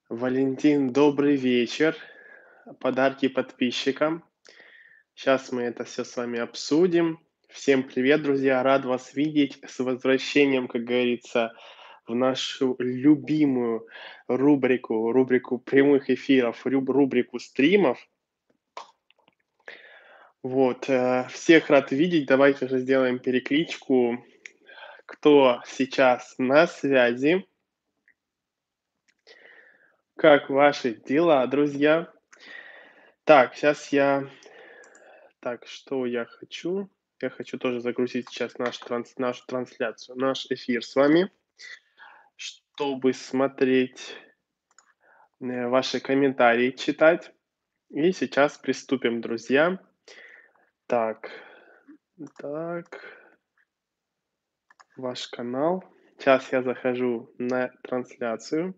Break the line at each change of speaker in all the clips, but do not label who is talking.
Валентин, добрый вечер. Подарки подписчикам. Сейчас мы это все с вами обсудим. Всем привет, друзья! Рад вас видеть с возвращением, как говорится, в нашу любимую рубрику прямых эфиров, рубрику стримов. Вот, всех рад видеть. Давайте же сделаем перекличку. Кто сейчас на связи? Как ваши дела, друзья? Так, сейчас я Так, что я хочу? Я хочу тоже загрузить сейчас нашу трансляцию, наш эфир с вами, чтобы смотреть, ваши комментарии, читать. И сейчас приступим, друзья. Так, так, ваш канал. Сейчас я захожу на трансляцию.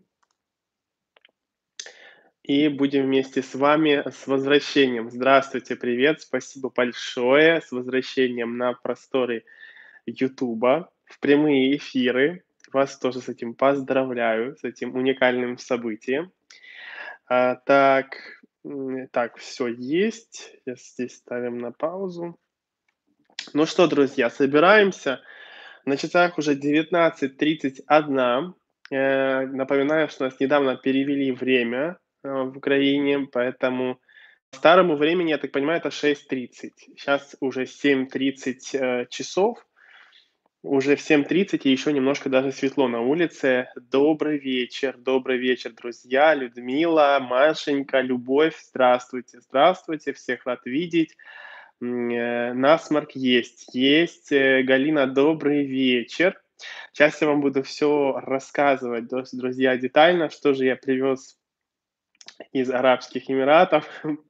И будем вместе с вами с возвращением. Здравствуйте, привет, спасибо большое. С возвращением на просторы "Ютуба", в прямые эфиры. Вас тоже с этим поздравляю, с этим уникальным событием. Так, все есть. Сейчас здесь ставим на паузу. Ну что, друзья, собираемся. На часах уже 19:31. Напоминаю, что нас недавно перевели время, в Украине, поэтому по старому времени, я так понимаю, это 6:30. Сейчас уже 7:30, часов. Уже в 7:30 и еще немножко даже светло на улице. Добрый вечер, друзья. Людмила, Машенька, Любовь, здравствуйте, здравствуйте, всех рад видеть. Насморк есть. Галина, добрый вечер. Сейчас я вам буду все рассказывать, друзья, детально, что же я привез из Арабских Эмиратов.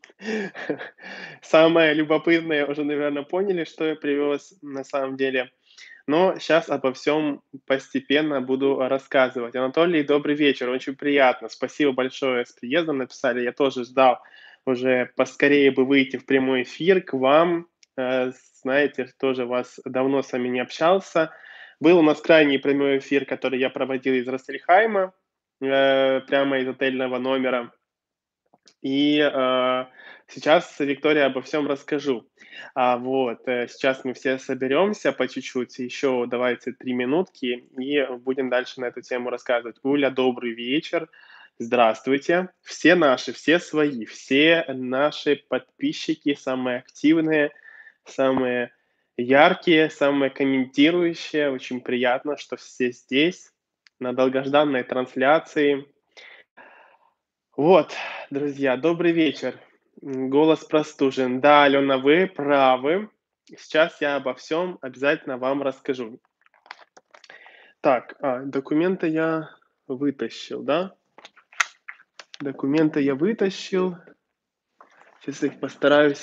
Самое любопытное, уже, наверное, поняли, что я привез на самом деле. Но сейчас обо всем постепенно буду рассказывать. Анатолий, добрый вечер, очень приятно. Спасибо большое, с приездом написали. Я тоже ждал уже поскорее бы выйти в прямой эфир к вам. Знаете, тоже вас давно с вами не общался. Был у нас крайний прямой эфир, который я проводил из Рассельхайма, прямо из отельного номера. И, сейчас, Виктория, обо всем расскажу. Сейчас мы все соберемся по чуть-чуть, еще давайте 3 минутки, и будем дальше на эту тему рассказывать. Уля, добрый вечер. Здравствуйте. Все наши, все свои, все наши подписчики, самые активные, самые яркие, самые комментирующие. Очень приятно, что все здесь, на долгожданной трансляции. Вот, друзья, добрый вечер. Голос простужен. Да, Алена, вы правы. Сейчас я обо всем обязательно вам расскажу. Так, документы я вытащил, да? Документы я вытащил. Сейчас их постараюсь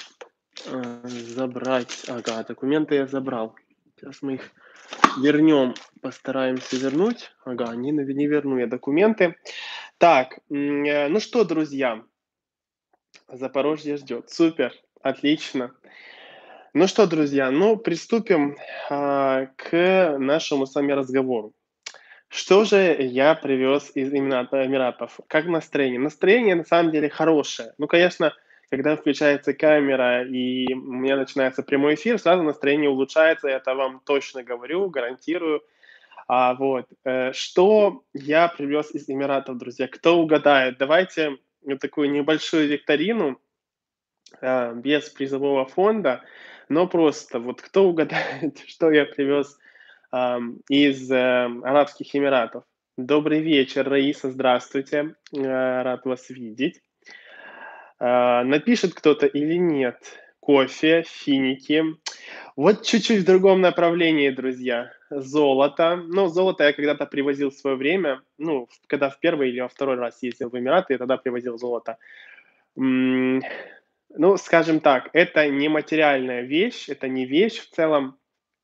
забрать. Ага, документы я забрал. Сейчас мы их вернем, постараемся вернуть. Ага, не верну я документы. Так, ну что, друзья, Запорожье ждет. Супер, отлично. Ну что, друзья, приступим к нашему с вами разговору. Что же я привез из Эмиратов? Как настроение? Настроение на самом деле хорошее. Ну, конечно, когда включается камера и у меня начинается прямой эфир, сразу настроение улучшается, это вам точно говорю, гарантирую. Что я привез из Эмиратов, друзья? Кто угадает? Давайте вот такую небольшую викторину без призового фонда, но просто вот кто угадает, что я привез из Арабских Эмиратов? Добрый вечер, Раиса, здравствуйте, рад вас видеть. Напишет кто-то или нет? Кофе, финики. Вот чуть-чуть в другом направлении, друзья. Золото. Ну, золото я когда-то привозил в свое время, ну, когда в первый или во второй раз ездил в Эмираты, я тогда привозил золото. М, ну, скажем так, это не материальная вещь, это не вещь в целом,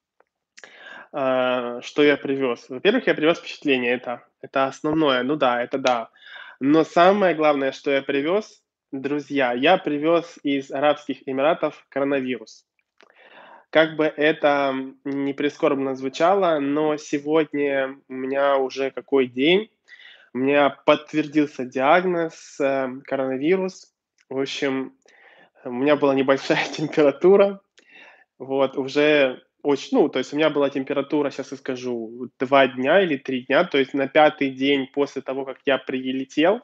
что я привез. Во-первых, я привез впечатление, это основное, ну да, это да. Но самое главное, что я привез, друзья, я привез из Арабских Эмиратов коронавирус. Как бы это не прискорбно звучало, но сегодня у меня уже какой день? У меня подтвердился диагноз, коронавирус. В общем, у меня была небольшая температура. Вот, уже очень, ну, то есть у меня была температура, сейчас я скажу, 2 дня или 3 дня. То есть на пятый день после того, как я прилетел,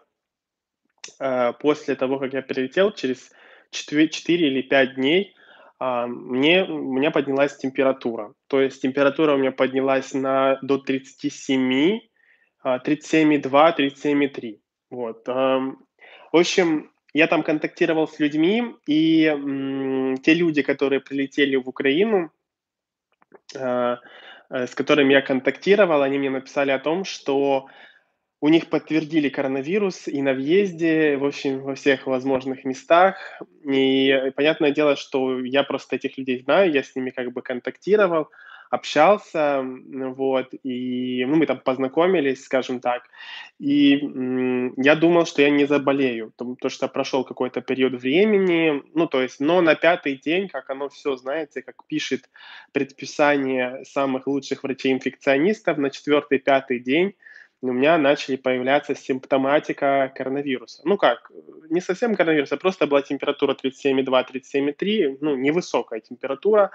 через 4 или 5 дней, у меня поднялась температура. То есть температура у меня поднялась до 37, 37,2, 37,3. Вот, в общем, я там контактировал с людьми, и, те люди, которые прилетели в Украину, э, с которыми я контактировал, они мне написали о том, что у них подтвердили коронавирус и на въезде, в общем, во всех возможных местах. И понятное дело, что я просто этих людей знаю, я с ними как бы контактировал, общался, вот, и, ну, мы там познакомились, скажем так. И, я думал, что я не заболею, то что прошел какой-то период времени, ну, то есть, но на пятый день, как оно все, знаете, как пишет предписание самых лучших врачей-инфекционистов, на четвертый, пятый день у меня начали появляться симптоматика коронавируса. Ну как, не совсем коронавирус, а просто была температура 37,2, 37,3, ну, невысокая температура.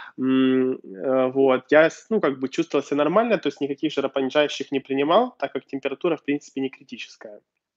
Вот, ну, как бы чувствовал себя нормально, то есть никаких жаропонижающих не принимал, так как температура, в принципе, не критическая.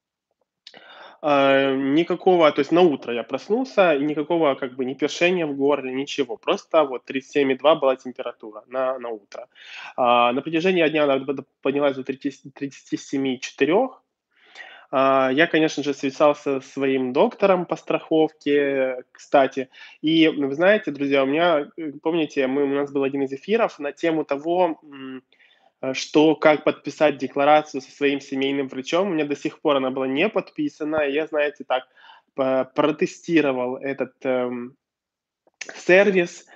Никакого, то есть на утро я проснулся, и никакого как бы ни першения в горле, ничего. Просто вот 37,2 была температура на утро. На протяжении дня она поднялась до 37,4. Я, конечно же, связался со своим доктором по страховке, кстати. И вы знаете, друзья, у меня, помните, у нас был один из эфиров на тему того, что как подписать декларацию со своим семейным врачом. У меня до сих пор она была не подписана. Я, знаете, так протестировал этот сервис,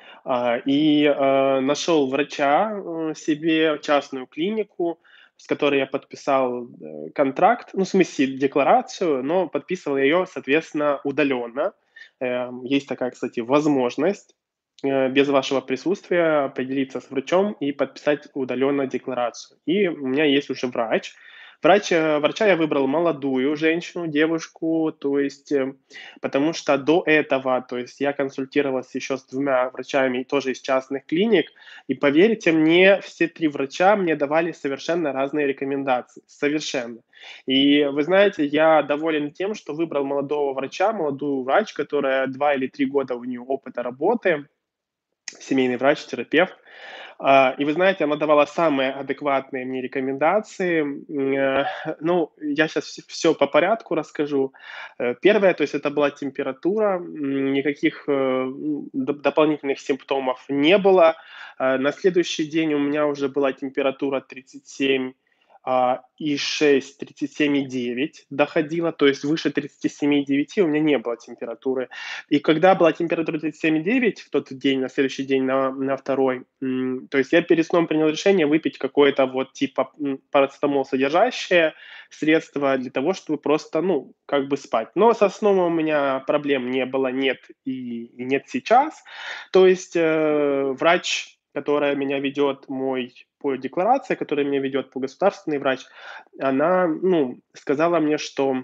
нашел врача, себе, частную клинику, с которой я подписал, контракт, ну, в смысле, декларацию, но подписывал ее, соответственно, удаленно. Есть такая, кстати, возможность, без вашего присутствия определиться с врачом и подписать удаленно декларацию. И у меня есть уже врач. Врача я выбрал молодую женщину, девушку, то есть, потому что до этого, то есть я консультировался еще с двумя врачами тоже из частных клиник, и поверьте мне, все 3 врача мне давали совершенно разные рекомендации, совершенно. И вы знаете, я доволен тем, что выбрал молодого врача, молодую врач, которая 2 или 3 года у нее опыта работы, семейный врач, терапевт. И вы знаете, она давала самые адекватные мне рекомендации. Ну, я сейчас все по порядку расскажу. Первое, то есть это была температура, никаких дополнительных симптомов не было. На следующий день у меня уже была температура 37 и 6, 37,9 доходила, то есть выше 37,9 у меня не было температуры. И когда была температура 37,9 в тот день, на следующий день, на второй, то есть я перед сном принял решение выпить какое-то вот типа парацетамол содержащее средство для того, чтобы просто, ну, как бы спать. Но со сном у меня проблем не было, нет и нет сейчас. То есть врач, которая меня ведет, мой по декларации, которая меня ведет по государственный врач, она, ну, сказала мне, что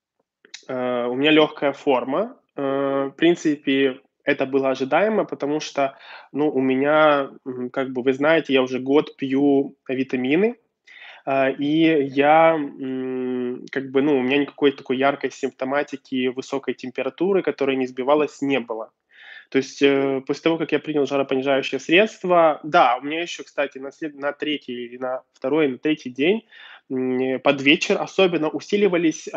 у меня легкая форма. В принципе, это было ожидаемо, потому что, ну, у меня, как бы вы знаете, я уже год пью витамины, и я, как бы, ну, у меня никакой такой яркой симптоматики высокой температуры, которая не сбивалась, не было. То есть, после того, как я принял жаропонижающее средство, да, у меня еще, кстати, на третий или на второй, на третий день, под вечер особенно усиливались,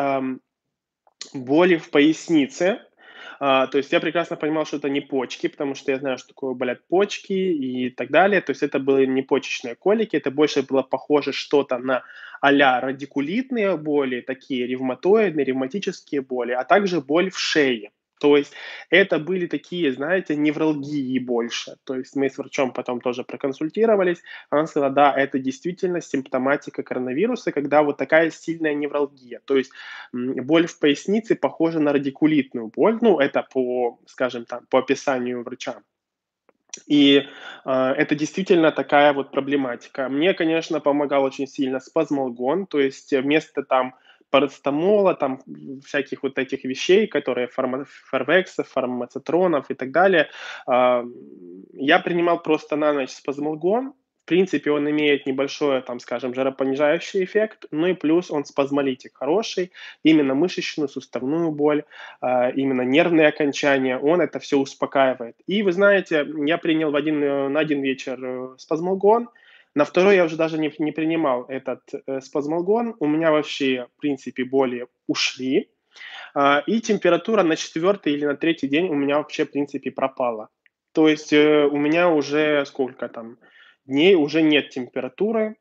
боли в пояснице. То есть я прекрасно понимал, что это не почки, потому что я знаю, что такое болят почки и так далее. То есть это были не почечные колики, это больше было похоже что-то на а-ля радикулитные боли, такие ревматоидные, ревматические боли, а также боль в шее. То есть это были такие, знаете, невралгии больше. То есть мы с врачом потом тоже проконсультировались. Она сказала, да, это действительно симптоматика коронавируса, когда вот такая сильная невралгия. То есть боль в пояснице похожа на радикулитную боль. Ну, это по, скажем так, по описанию врача. И, это действительно такая вот проблематика. Мне, конечно, помогал очень сильно спазмолгон, то есть вместо там парацетамола, там, всяких вот этих вещей, которые фарвексов, фармацетронов и так далее, ам, я принимал просто на ночь спазмолгон. В принципе, он имеет небольшой, там, скажем, жаропонижающий эффект, ну и плюс он спазмолитик хороший, именно мышечную, суставную боль, именно нервные окончания, он это все успокаивает. И вы знаете, я принял на один вечер спазмолгон, на второй я уже даже не принимал этот спазмолгон, у меня вообще, в принципе, боли ушли, и температура на четвертый или на третий день у меня вообще, в принципе, пропала. То есть у меня уже сколько там дней уже нет температуры,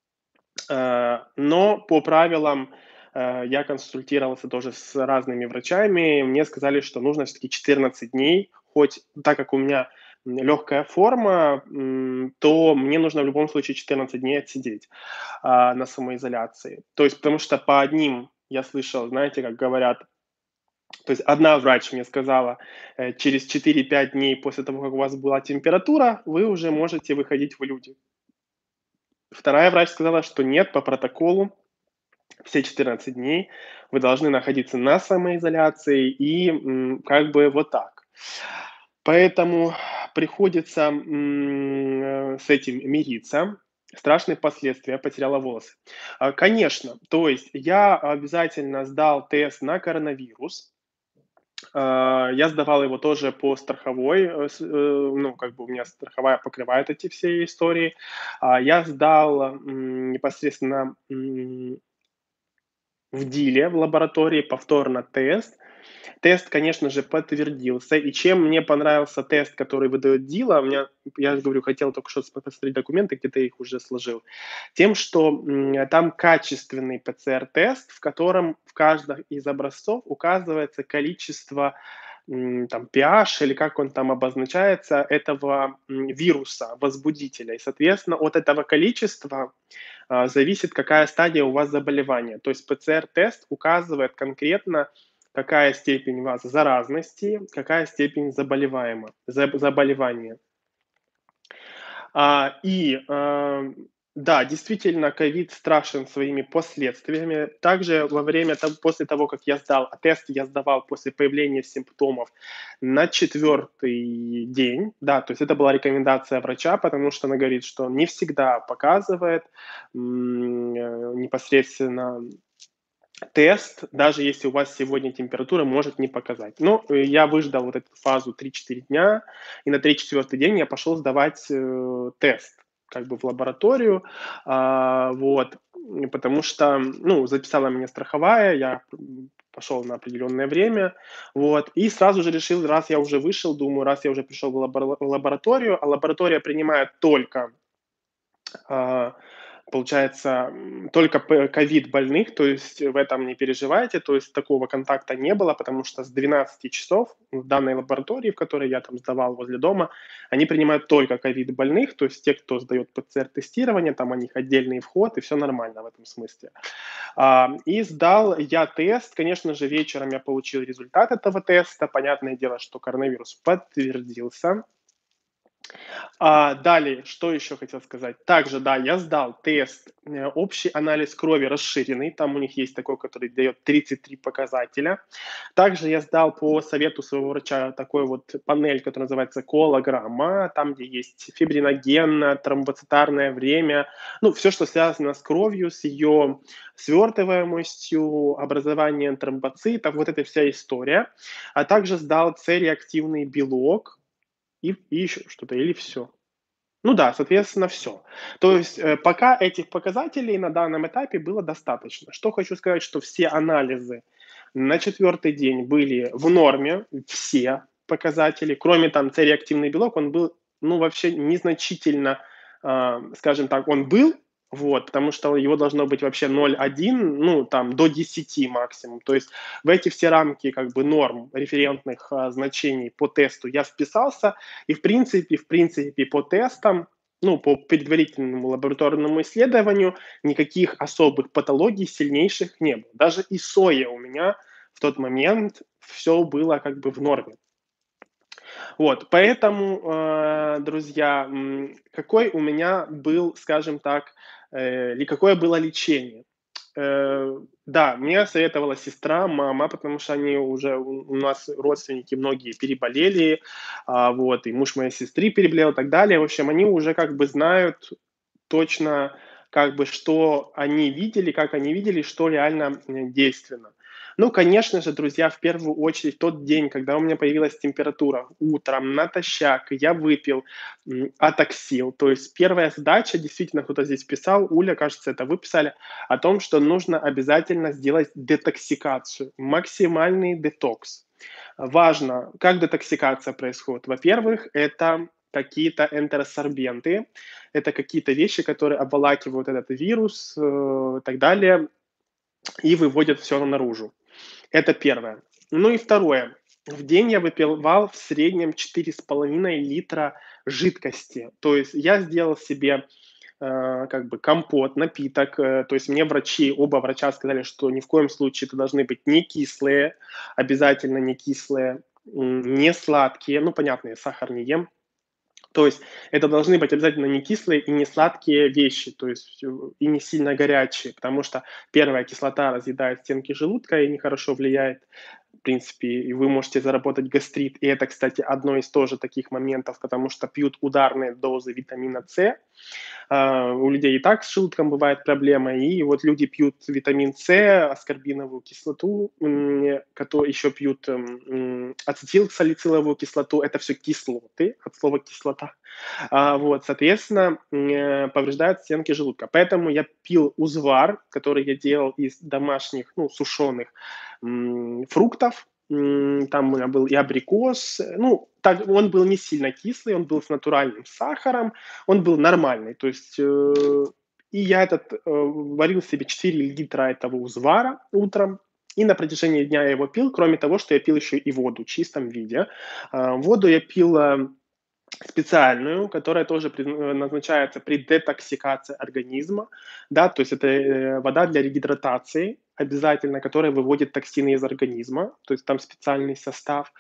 но по правилам, я консультировался тоже с разными врачами, и мне сказали, что нужно все таки 14 дней, хоть так как у меня, легкая форма, то мне нужно в любом случае 14 дней отсидеть, на самоизоляции. То есть потому что по одним я слышал, знаете, как говорят, то есть одна врач мне сказала, через 4-5 дней после того, как у вас была температура, вы уже можете выходить в люди. Вторая врач сказала, что нет, по протоколу все 14 дней вы должны находиться на самоизоляции и, как бы вот так. Поэтому приходится, с этим мириться. Страшные последствия, я потеряла волосы. Конечно, то есть я обязательно сдал тест на коронавирус. Я сдавал его тоже по страховой, ну, как бы у меня страховая покрывает эти все истории. Я сдал, непосредственно, в ДИЛе, в лаборатории повторно тест. Тест, конечно же, подтвердился. И чем мне понравился тест, который выдает ДИЛа, я же говорю, хотел только что посмотреть документы, где-то я их уже сложил, тем, что там качественный ПЦР-тест, в котором в каждом из образцов указывается количество там pH или как он там обозначается, этого вируса, возбудителя. И, соответственно, от этого количества зависит, какая стадия у вас заболевания. То есть ПЦР-тест указывает конкретно, какая степень у вас заразности, какая степень заболевания. Да, действительно, ковид страшен своими последствиями. Также после того, как я сдал, тест я сдавал после появления симптомов на четвертый день. Да, то есть это была рекомендация врача, потому что она говорит, что не всегда показывает непосредственно тест, даже если у вас сегодня температура, может не показать. Но я выждал вот эту фазу 3-4 дня, и на 3-4 день я пошел сдавать тест как бы в лабораторию, вот, потому что, ну, записала меня страховая, я пошел на определенное время, вот, и сразу же решил, раз я уже вышел, думаю, раз я уже пришел в лабораторию, а лаборатория принимает только а, получается, только ковид больных, то есть в этом не переживайте, то есть такого контакта не было, потому что с 12 часов в данной лаборатории, в которой я там сдавал возле дома, они принимают только ковид больных, то есть те, кто сдает ПЦР-тестирование, там у них отдельный вход, и все нормально в этом смысле. И сдал я тест, конечно же, вечером я получил результат этого теста, понятное дело, что коронавирус подтвердился. Далее, что еще хотел сказать? Также, да, я сдал тест, общий анализ крови расширенный, там у них есть такой, который дает 33 показателя. Также я сдал по совету своего врача такой вот панель, которая называется колаграмма, там, где есть фибриноген, тромбоцитарное время, ну, все, что связано с кровью, с ее свертываемостью, образованием тромбоцитов, вот эта вся история. А также сдал С-реактивный белок, и еще что-то, или все. Ну да, соответственно, все. То есть, пока этих показателей на данном этапе было достаточно. Что хочу сказать, что все анализы на четвертый день были в норме, все показатели, кроме там С-реактивный белок, он был, ну, вообще незначительно, скажем так, он был, вот, потому что его должно быть вообще 0,1, ну, там, до 10 максимум. То есть в эти все рамки как бы норм референтных, значений по тесту я вписался. И в принципе по тестам, ну, по предварительному лабораторному исследованию никаких особых патологий сильнейших не было. Даже и соя у меня в тот момент все было как бы в норме. Вот, поэтому, друзья, какой у меня был, скажем так, или какое было лечение? Да, мне советовала сестра, мама, потому что они уже у нас родственники многие переболели, вот, и муж моей сестры переболел и так далее. В общем, они уже как бы знают точно, как бы, что они видели, как они видели, что реально действенно. Ну, конечно же, друзья, в первую очередь тот день, когда у меня появилась температура утром, натощак, я выпил атоксил. То есть первая задача, действительно, кто-то здесь писал, Уля, кажется, это вы писали, о том, что нужно обязательно сделать детоксикацию, максимальный детокс. Важно, как детоксикация происходит. Во-первых, это какие-то энтеросорбенты, это какие-то вещи, которые обволакивают этот вирус и так далее, и выводят все наружу. Это первое. Ну и второе. В день я выпивал в среднем 4,5 литра жидкости. То есть я сделал себе как бы компот, напиток. То есть мне врачи, оба врача сказали, что ни в коем случае это должны быть не кислые, обязательно не кислые, не сладкие. Ну, понятно, я сахар не ем. То есть это должны быть обязательно не кислые и не сладкие вещи, то есть и не сильно горячие, потому что первая кислота разъедает стенки желудка и нехорошо влияет, в принципе, и вы можете заработать гастрит. И это, кстати, одно из тоже таких моментов, потому что пьют ударные дозы витамина С, у людей и так с желудком бывает проблема, и вот люди пьют витамин С, аскорбиновую кислоту, еще пьют ацетилсалициловую кислоту, это все кислоты, от слова кислота, вот, соответственно, повреждают стенки желудка. Поэтому я пил узвар, который я делал из домашних, ну, сушеных фруктов, там у меня был и абрикос, ну, так, он был не сильно кислый, он был с натуральным сахаром, он был нормальный. То есть, и я варил себе 4 литра этого узвара утром, и на протяжении дня я его пил, кроме того, что я пил еще и воду в чистом виде. Воду я пил специальную, которая тоже назначается при детоксикации организма, да, то есть это вода для регидратации обязательно, которая выводит токсины из организма, то есть там специальный состав.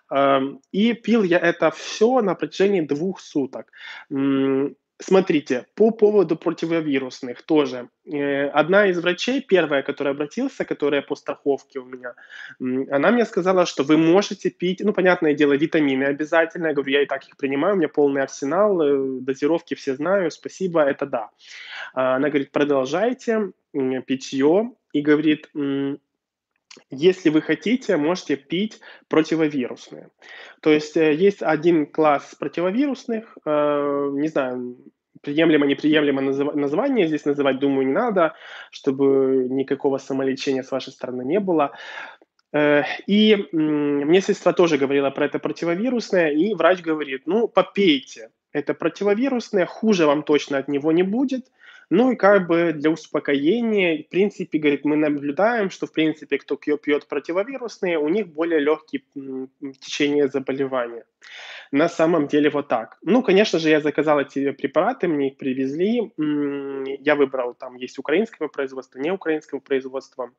И пил я это все на протяжении 2 суток. Смотрите, по поводу противовирусных тоже. Одна из врачей, первая, которая обратился, которая по страховке у меня, она мне сказала, что вы можете пить, ну, понятное дело, витамины обязательно. Я говорю, я и так их принимаю, у меня полный арсенал, дозировки все знаю, спасибо, это да. Она говорит, продолжайте питье, и говорит, если вы хотите, можете пить противовирусные. То есть есть один класс противовирусных, не знаю, приемлемо, неприемлемо название здесь называть, думаю, не надо, чтобы никакого самолечения с вашей стороны не было. И мне сестра тоже говорила про это противовирусное, и врач говорит, ну, попейте, это противовирусное, хуже вам точно от него не будет. Ну и как бы для успокоения, в принципе, говорит, мы наблюдаем, что, в принципе, кто пьет противовирусные, у них более легкие течение заболевания. На самом деле вот так. Ну, конечно же, я заказал эти препараты, мне их привезли. Я выбрал, там есть украинского производства, не украинского производства.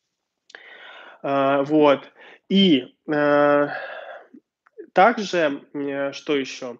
Вот. И также, что еще?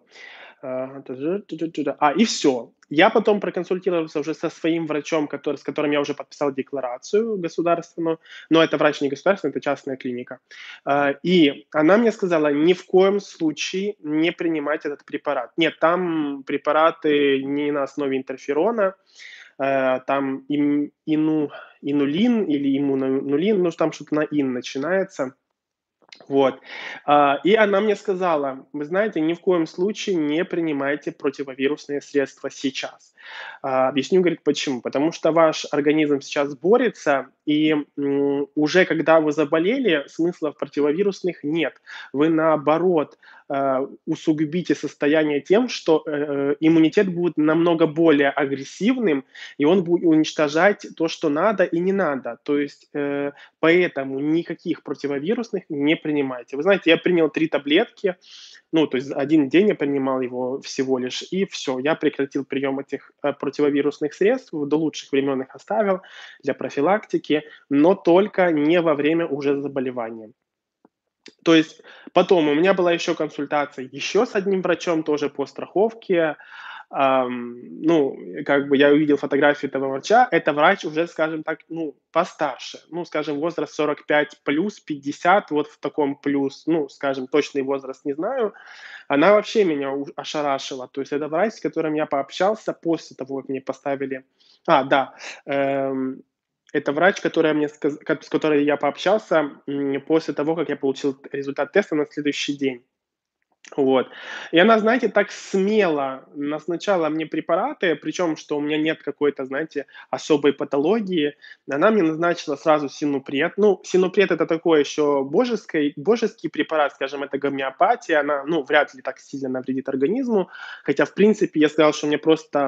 И все. Я потом проконсультировался уже со своим врачом, с которым я уже подписал декларацию государственную, но это врач не государственный, это частная клиника. И она мне сказала, ни в коем случае не принимать этот препарат. Нет, там препараты не на основе интерферона, там инулин или иммунонулин, ну, там что-то на ин начинается. Вот. И она мне сказала: "Вы знаете, ни в коем случае не принимайте противовирусные средства сейчас". Объясню, говорит, почему. Потому что ваш организм сейчас борется, и уже когда вы заболели, смысла в противовирусных нет. Вы, наоборот, усугубите состояние тем, что иммунитет будет намного более агрессивным, и он будет уничтожать то, что надо и не надо. То есть поэтому никаких противовирусных не принимайте. Вы знаете, я принял 3 таблетки, ну, то есть 1 день я принимал его всего лишь, и все, я прекратил прием этих противовирусных средств, до лучших времен их оставил для профилактики, но только не во время уже заболевания. То есть потом у меня была еще консультация еще с одним врачом, тоже по страховке. Ну, как бы я увидел фотографию этого врача. Это врач уже, скажем так, ну, постарше. Ну, скажем, возраст 45 плюс, 50, вот в таком плюс. Ну, скажем, точный возраст не знаю. Она вообще меня ошарашила. То есть это врач, с которым я пообщался после того, как мне поставили. Да, эм, это врач, которая мне с которой я пообщался после того, как я получил результат теста на следующий день. Вот. И она, знаете, так смело назначала мне препараты, причем, что у меня нет какой-то, знаете, особой патологии. Она мне назначила сразу синупред. Ну, синупред это такой еще божеский препарат, скажем, это гомеопатия. Она, ну, вряд ли так сильно навредит организму. Хотя, в принципе, я сказал, что у меня просто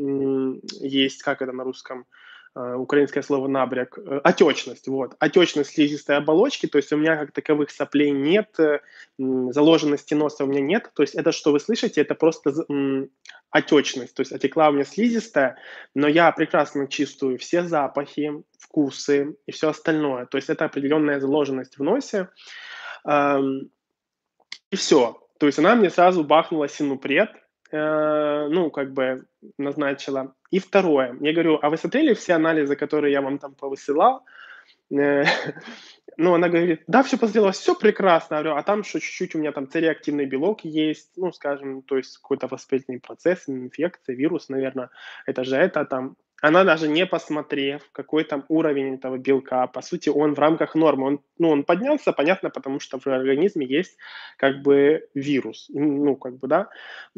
есть, как это на русском, украинское слово набряк, отечность, вот, отечность слизистой оболочки, то есть у меня как таковых соплей нет, заложенности носа у меня нет. То есть это, что вы слышите, это просто отечность. То есть отекла у меня слизистая, но я прекрасно чувствую все запахи, вкусы и все остальное. То есть это определенная заложенность в носе. Ам, и все. То есть она мне сразу бахнула синупред, ну, как бы назначила. И второе, я говорю: "А вы смотрели все анализы, которые я вам там повысылал?" Э, ну, она говорит: "Да, все посмотрела, все прекрасно". Я говорю: "А там что, чуть-чуть у меня там С-реактивный белок есть". Ну, скажем, то есть какой-то воспалительный процесс, инфекция, вирус, наверное, это же это там. Она даже не посмотрев, какой там уровень этого белка, по сути, он в рамках нормы. Он поднялся, понятно, потому что в организме есть как бы вирус. Ну, как бы, да.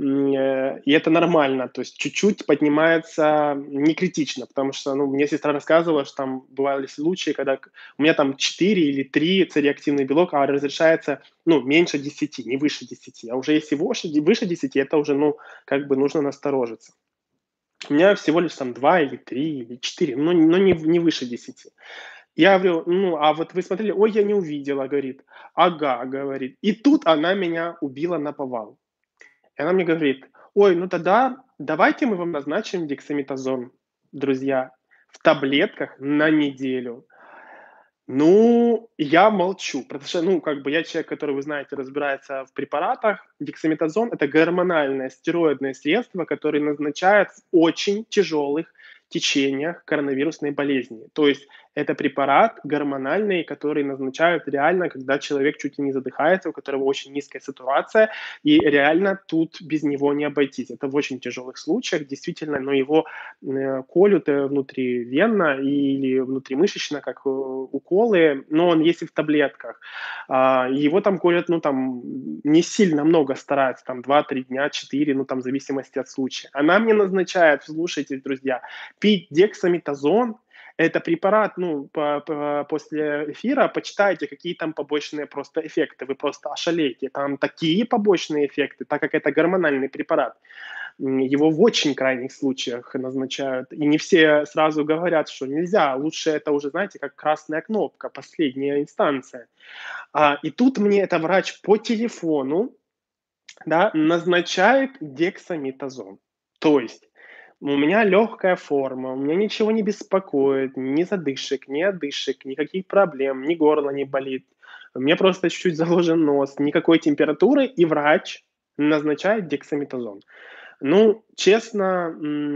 И это нормально. То есть чуть-чуть поднимается не критично, потому что, ну, мне сестра рассказывала, что там бывали случаи, когда у меня там 4 или 3 С-реактивный белок, а разрешается, ну, меньше 10, не выше 10. А уже если выше 10, это уже, ну, как бы нужно насторожиться. У меня всего лишь там 2 или 3 или 4, но не выше 10. Я говорю: "Ну, а вот вы смотрели?" "Ой, я не увидела", говорит. "Ага", говорит. И тут она меня убила наповал. И она мне говорит: "Ой, ну тогда давайте мы вам назначим дексаметазон, друзья, в таблетках на неделю". Ну, я молчу, потому что, ну, как бы я человек, который, вы знаете, разбирается в препаратах. Дексаметазон — это гормональное стероидное средство, которое назначают в очень тяжелых течениях коронавирусной болезни. То есть это препарат гормональный, который назначают реально, когда человек чуть ли не задыхается, у которого очень низкая сатурация, и реально тут без него не обойтись. Это в очень тяжелых случаях, действительно, но его колют внутривенно или внутримышечно, как уколы, но он есть и в таблетках. Его там колят, ну, там, не сильно много стараются, там, 2-3 дня, 4, ну, там, в зависимости от случая. Она мне назначает, слушайте, друзья, пить дексаметазон, это препарат, ну, после эфира почитайте, какие там побочные просто эффекты, вы просто ошалеете. Там такие побочные эффекты, так как это гормональный препарат. Его в очень крайних случаях назначают. И не все сразу говорят, что нельзя. Лучше это уже, знаете, как красная кнопка, последняя инстанция. И тут мне это врач по телефону, да, назначает дексаметазон. То есть у меня легкая форма, у меня ничего не беспокоит, ни задышек, ни одышек, никаких проблем, ни горло не болит. У меня просто чуть-чуть заложен нос, никакой температуры, и врач назначает дексаметазон. Ну, честно,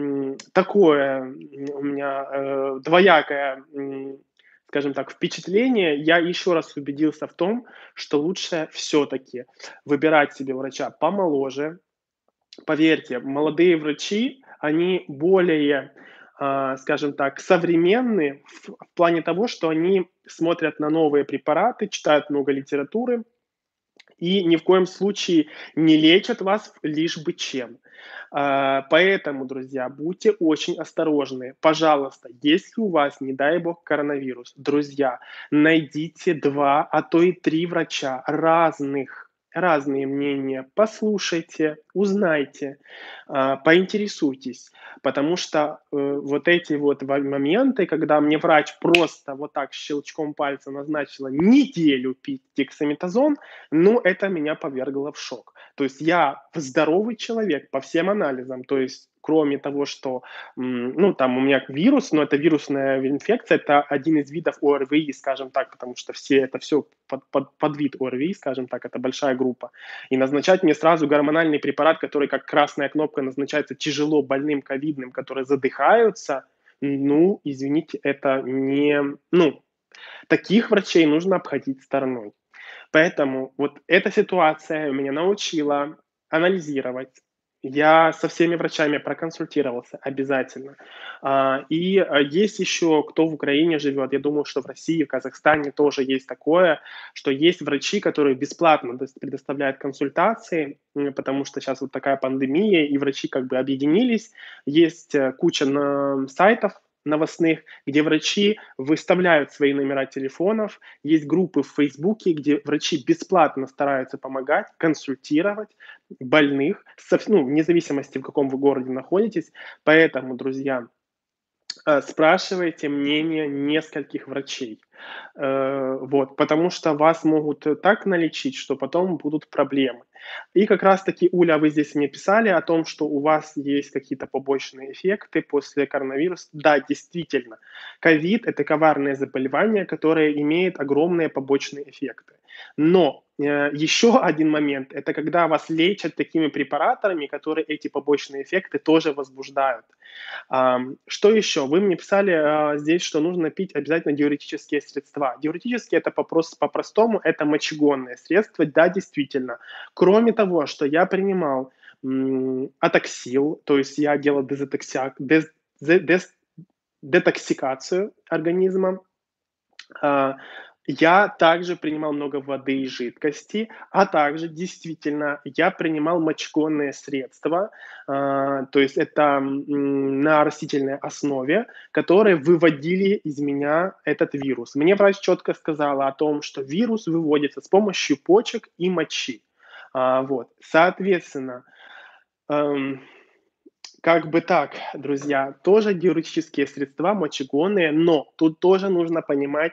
такое у меня, двоякое, скажем так, впечатление. Я еще раз убедился в том, что лучше все-таки выбирать себе врача помоложе. Поверьте, молодые врачи, они более, скажем так, современные в плане того, что они смотрят на новые препараты, читают много литературы, и ни в коем случае не лечат вас лишь бы чем. Поэтому, друзья, будьте очень осторожны. Пожалуйста, если у вас, не дай бог, коронавирус, друзья, найдите 2, а то и 3 врача разных, разные мнения, послушайте, узнайте, поинтересуйтесь. Потому что вот эти вот моменты, когда мне врач просто вот так щелчком пальца назначила неделю пить дексаметазон, ну, это меня повергло в шок. То есть я здоровый человек по всем анализам, то есть кроме того, что, ну, там у меня вирус, но это вирусная инфекция, это один из видов ОРВИ, скажем так, потому что это все подвид ОРВИ, скажем так, это большая группа. И назначать мне сразу гормональный препарат, который как красная кнопка назначается тяжело больным ковидным, которые задыхаются, ну, извините, это не, ну, таких врачей нужно обходить стороной. Поэтому вот эта ситуация меня научила анализировать. Я со всеми врачами проконсультировался обязательно. Есть еще, кто в Украине живет, я думаю, что в России, в Казахстане тоже есть такое, что есть врачи, которые бесплатно предоставляют консультации, потому что сейчас вот такая пандемия, и врачи как бы объединились. Есть куча сайтов новостных, где врачи выставляют свои номера телефонов, есть группы в Фейсбуке, где врачи бесплатно стараются помогать, консультировать больных, ну, вне зависимости, в каком вы городе находитесь. Поэтому, друзья, спрашивайте мнение нескольких врачей. Вот, потому что вас могут так налечить, что потом будут проблемы. И как раз-таки, Уля, вы здесь мне писали о том, что у вас есть какие-то побочные эффекты после коронавируса. Да, действительно, ковид– это коварное заболевание, которое имеет огромные побочные эффекты. Но еще один момент– это когда вас лечат такими препаратами, которые эти побочные эффекты тоже возбуждают. Что еще? Вы мне писали здесь, что нужно пить обязательно диуретические средства. Диуретические– это по-простому, это мочегонные средства, да, действительно. Кроме того, что я принимал атоксил, то есть я делал детоксикацию организма, а, я также принимал много воды и жидкости, а также действительно я принимал мочегонные средства, то есть это на растительной основе, которые выводили из меня этот вирус. Мне врач четко сказала о том, что вирус выводится с помощью почек и мочи. Вот. Соответственно, эм, как бы так, друзья, тоже диуретические средства, мочегонные, но тут тоже нужно понимать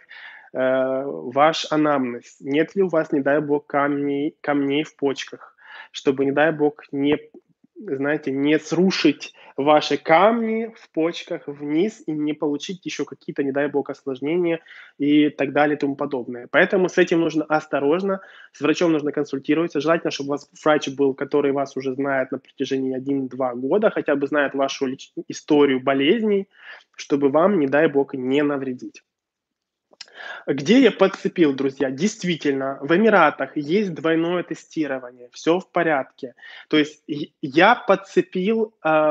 ваш анамнез. Нет ли у вас, не дай бог, камней в почках, чтобы, не дай бог, не, знаете, не срушить ваши камни в почках вниз и не получить еще какие-то, не дай бог, осложнения и так далее и тому подобное. Поэтому с этим нужно осторожно, с врачом нужно консультироваться. Желательно, чтобы у вас врач был, который вас уже знает на протяжении 1-2 года, хотя бы знает вашу историю болезней, чтобы вам, не дай бог, не навредить. Где я подцепил, друзья? Действительно, в Эмиратах есть двойное тестирование, все в порядке. То есть я подцепил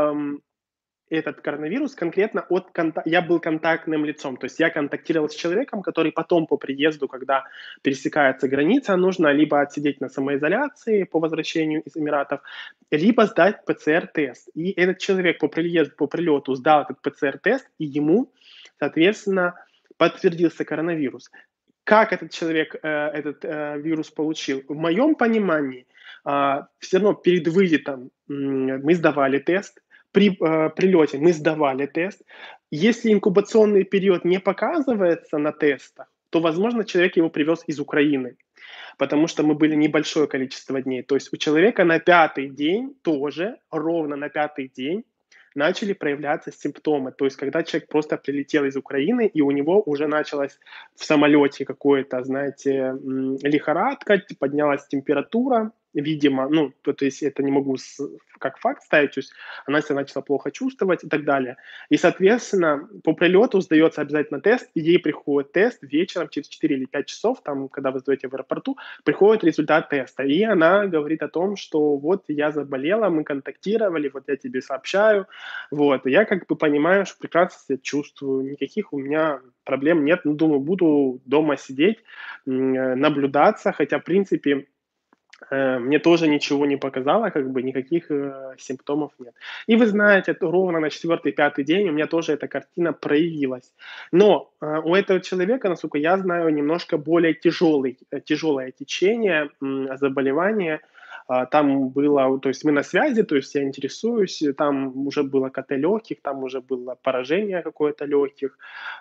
этот коронавирус конкретно я был контактным лицом, то есть я контактировал с человеком, который потом по приезду, когда пересекается граница, нужно либо отсидеть на самоизоляции по возвращению из Эмиратов, либо сдать ПЦР-тест. И этот человек по прилету сдал этот ПЦР-тест, и ему, соответственно, подтвердился коронавирус. Как этот человек этот вирус получил? В моем понимании, все равно перед вылетом мы сдавали тест, при прилете мы сдавали тест. Если инкубационный период не показывается на тестах, то, возможно, человек его привез из Украины, потому что мы были небольшое количество дней. То есть у человека на 5-й день тоже, ровно на 5-й день, начали проявляться симптомы. То есть когда человек просто прилетел из Украины, и у него уже началась в самолете какое-то, знаете, лихорадка, поднялась температура, видимо, ну, то есть это не могу как факт ставить, то есть она себя начала плохо чувствовать и так далее. И, соответственно, по прилету сдается обязательно тест, и ей приходит тест вечером через 4 или 5 часов, там, когда вы сдаете в аэропорту, приходит результат теста. И она говорит о том, что вот я заболела, мы контактировали, вот я тебе сообщаю. Вот. И я как бы понимаю, что прекрасно себя чувствую, никаких у меня проблем нет. Ну, думаю, буду дома сидеть, наблюдаться, хотя, в принципе, мне тоже ничего не показало, как бы никаких симптомов нет. И вы знаете, ровно на 4-5 день у меня тоже эта картина проявилась. Но у этого человека, насколько я знаю, немножко более тяжелое течение заболевания. Там было, то есть мы на связи, то есть я интересуюсь, там уже было КТ легких, там уже было поражение какое-то легких.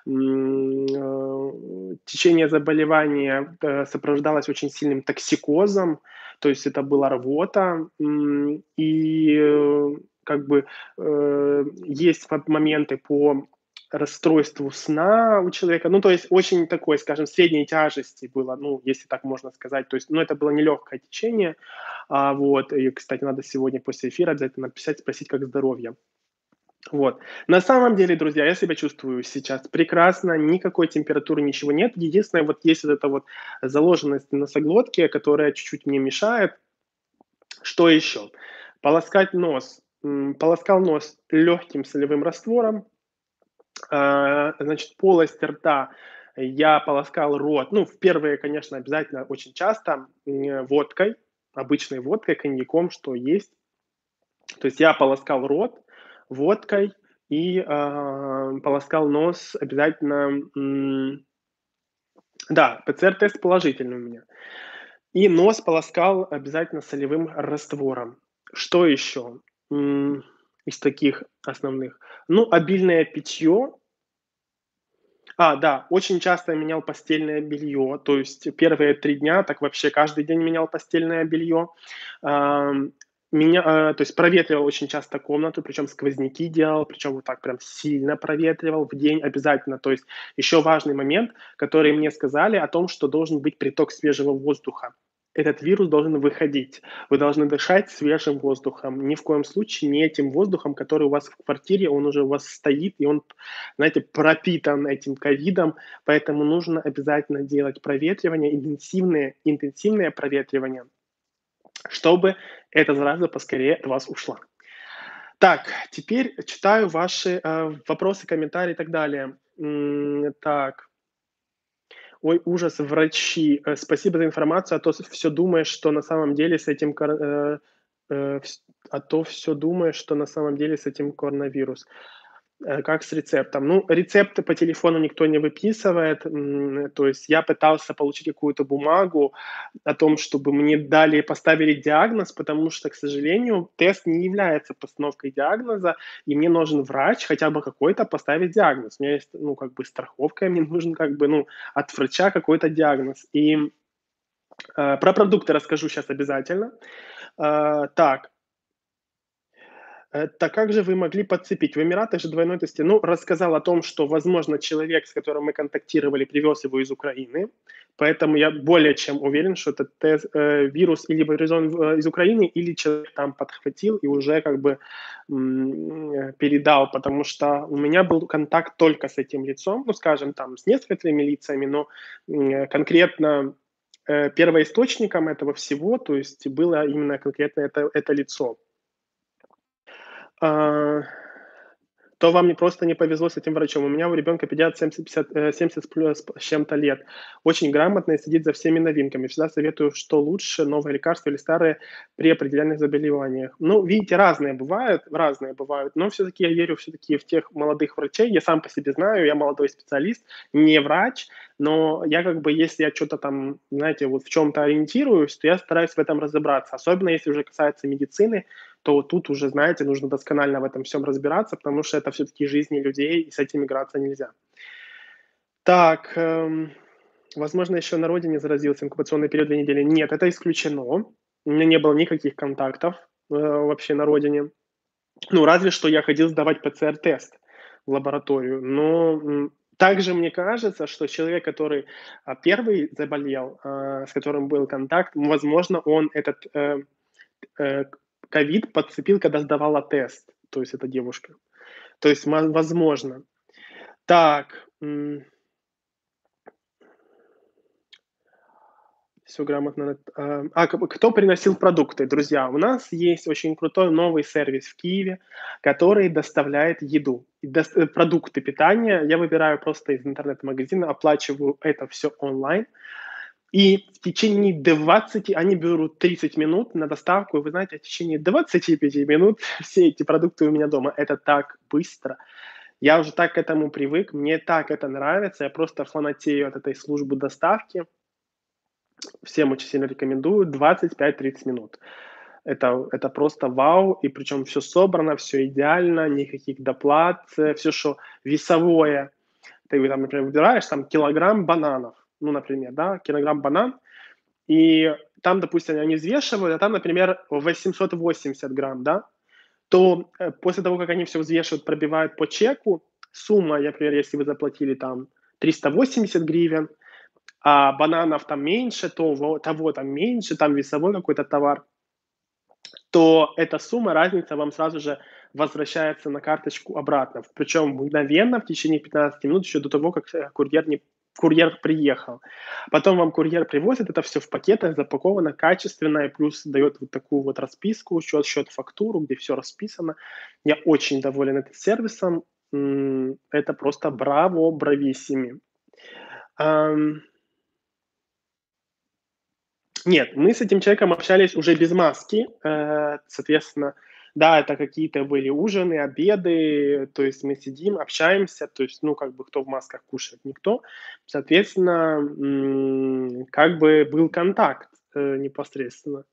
Течение заболевания сопровождалось очень сильным токсикозом, то есть это была рвота. И как бы, есть моменты по расстройству сна у человека. Ну, то есть очень такой, скажем, средней тяжести было, ну, если так можно сказать. То есть, ну, это было нелегкое течение. Вот. И, кстати, надо сегодня после эфира обязательно написать, спросить, как здоровье. Вот. На самом деле, друзья, я себя чувствую сейчас прекрасно, никакой температуры, ничего нет. Единственное, вот есть вот эта вот заложенность в носоглотке, которая чуть-чуть мне мешает. Что еще? Полоскать нос. Полоскал нос легким солевым раствором. Значит, полость рта я полоскал рот. Ну, в первые, конечно, обязательно очень часто водкой, обычной водкой, коньяком, что есть. То есть я полоскал рот водкой и полоскал нос обязательно. Да, ПЦР-тест положительный у меня. И нос полоскал обязательно солевым раствором. Что еще из таких основных? Ну, обильное питье. Да, очень часто менял постельное белье. То есть первые 3 дня, так вообще каждый день менял постельное белье. Ам, то есть проветривал очень часто комнату, причем сквозняки делал, причем вот так прям сильно проветривал в день обязательно. То есть еще важный момент, который мне сказали о том, что должен быть приток свежего воздуха. Этот вирус должен выходить. Вы должны дышать свежим воздухом. Ни в коем случае не этим воздухом, который у вас в квартире, он уже у вас стоит, и он, знаете, пропитан этим ковидом, поэтому нужно обязательно делать проветривание, интенсивное проветривание, чтобы эта зараза поскорее от вас ушла. Так, теперь читаю ваши вопросы, комментарии и так далее. Так. Ой, ужас, врачи. Спасибо за информацию, а то все думаешь, что на самом деле с этим а то все думаешь, что на самом деле с этим коронавирус. Как с рецептом? Ну, рецепты по телефону никто не выписывает. То есть я пытался получить какую-то бумагу о том, чтобы мне дали, поставили диагноз, потому что, к сожалению, тест не является постановкой диагноза, и мне нужен врач хотя бы какой-то поставить диагноз. У меня есть, ну, как бы страховка, мне нужен как бы, ну, от врача какой-то диагноз. И про продукты расскажу сейчас обязательно. Так, так как же вы могли подцепить? В Эмиратах же двойной тесте. Ну, рассказал о том, что, возможно, человек, с которым мы контактировали, привез его из Украины. Поэтому я более чем уверен, что этот вирус или привезен из Украины, или человек там подхватил и уже как бы передал, потому что у меня был контакт только с этим лицом, ну, скажем, там, с несколькими лицами, но конкретно первоисточником этого всего, то есть было именно конкретно это лицо. А, то вам не просто не повезло с этим врачом. У меня у ребенка педиатр 70 плюс с чем-то лет. Очень грамотно и следит за всеми новинками. Всегда советую, что лучше, новое лекарство или старое при определенных заболеваниях. Ну, видите, разные бывают, но все-таки я верю все-таки в тех молодых врачей. Я сам по себе знаю, я молодой специалист, не врач, но я как бы, если я что-то там, знаете, вот в чем-то ориентируюсь, то я стараюсь в этом разобраться. Особенно если уже касается медицины, то тут уже, знаете, нужно досконально в этом всем разбираться, потому что это все-таки жизни людей, и с этим играться нельзя. Так, возможно, еще на родине заразился инкубационный период 2 недели. Нет, это исключено. У меня не было никаких контактов вообще на родине. Ну, разве что я ходил сдавать ПЦР-тест в лабораторию. Но также мне кажется, что человек, который первый заболел, с которым был контакт, возможно, он этот ковид подцепил, когда сдавала тест, то есть эта девушка. То есть возможно. Так, все грамотно. Кто приносил продукты? Друзья, у нас есть очень крутой новый сервис в Киеве, который доставляет еду, продукты питания. Я выбираю просто из интернет-магазина, оплачиваю это все онлайн. И в течение 20, они берут 30 минут на доставку, и вы знаете, в течение 25 минут все эти продукты у меня дома. Это так быстро. Я уже так к этому привык, мне так это нравится, я просто фанатею от этой службы доставки. Всем очень сильно рекомендую. 25-30 минут. Это просто вау, и причем все собрано, все идеально, никаких доплат, все, что весовое. Ты там, например, выбираешь там килограмм бананов, ну, например, да, килограмм банан, и там, допустим, они взвешивают, а там, например, 880 грамм, да. то, после того, как они все взвешивают, пробивают по чеку, сумма, например, если вы заплатили там 380 гривен, а бананов там меньше, того там меньше, там весовой какой-то товар, то эта сумма, разница вам сразу же возвращается на карточку обратно. Причем мгновенно, в течение 15 минут, еще до того, как курьер приехал. Потом вам курьер привозит это все в пакетах, запаковано качественно, и плюс дает вот такую вот расписку, счет, фактуру, где все расписано. Я очень доволен этим сервисом. Это просто браво, брависсими. Ам, Нет, мы с этим человеком общались уже без маски. Соответственно, да, это какие-то были ужины, обеды, то есть мы сидим, общаемся, то есть, ну, как бы кто в масках кушает? Никто. Соответственно, как бы был контакт, непосредственно.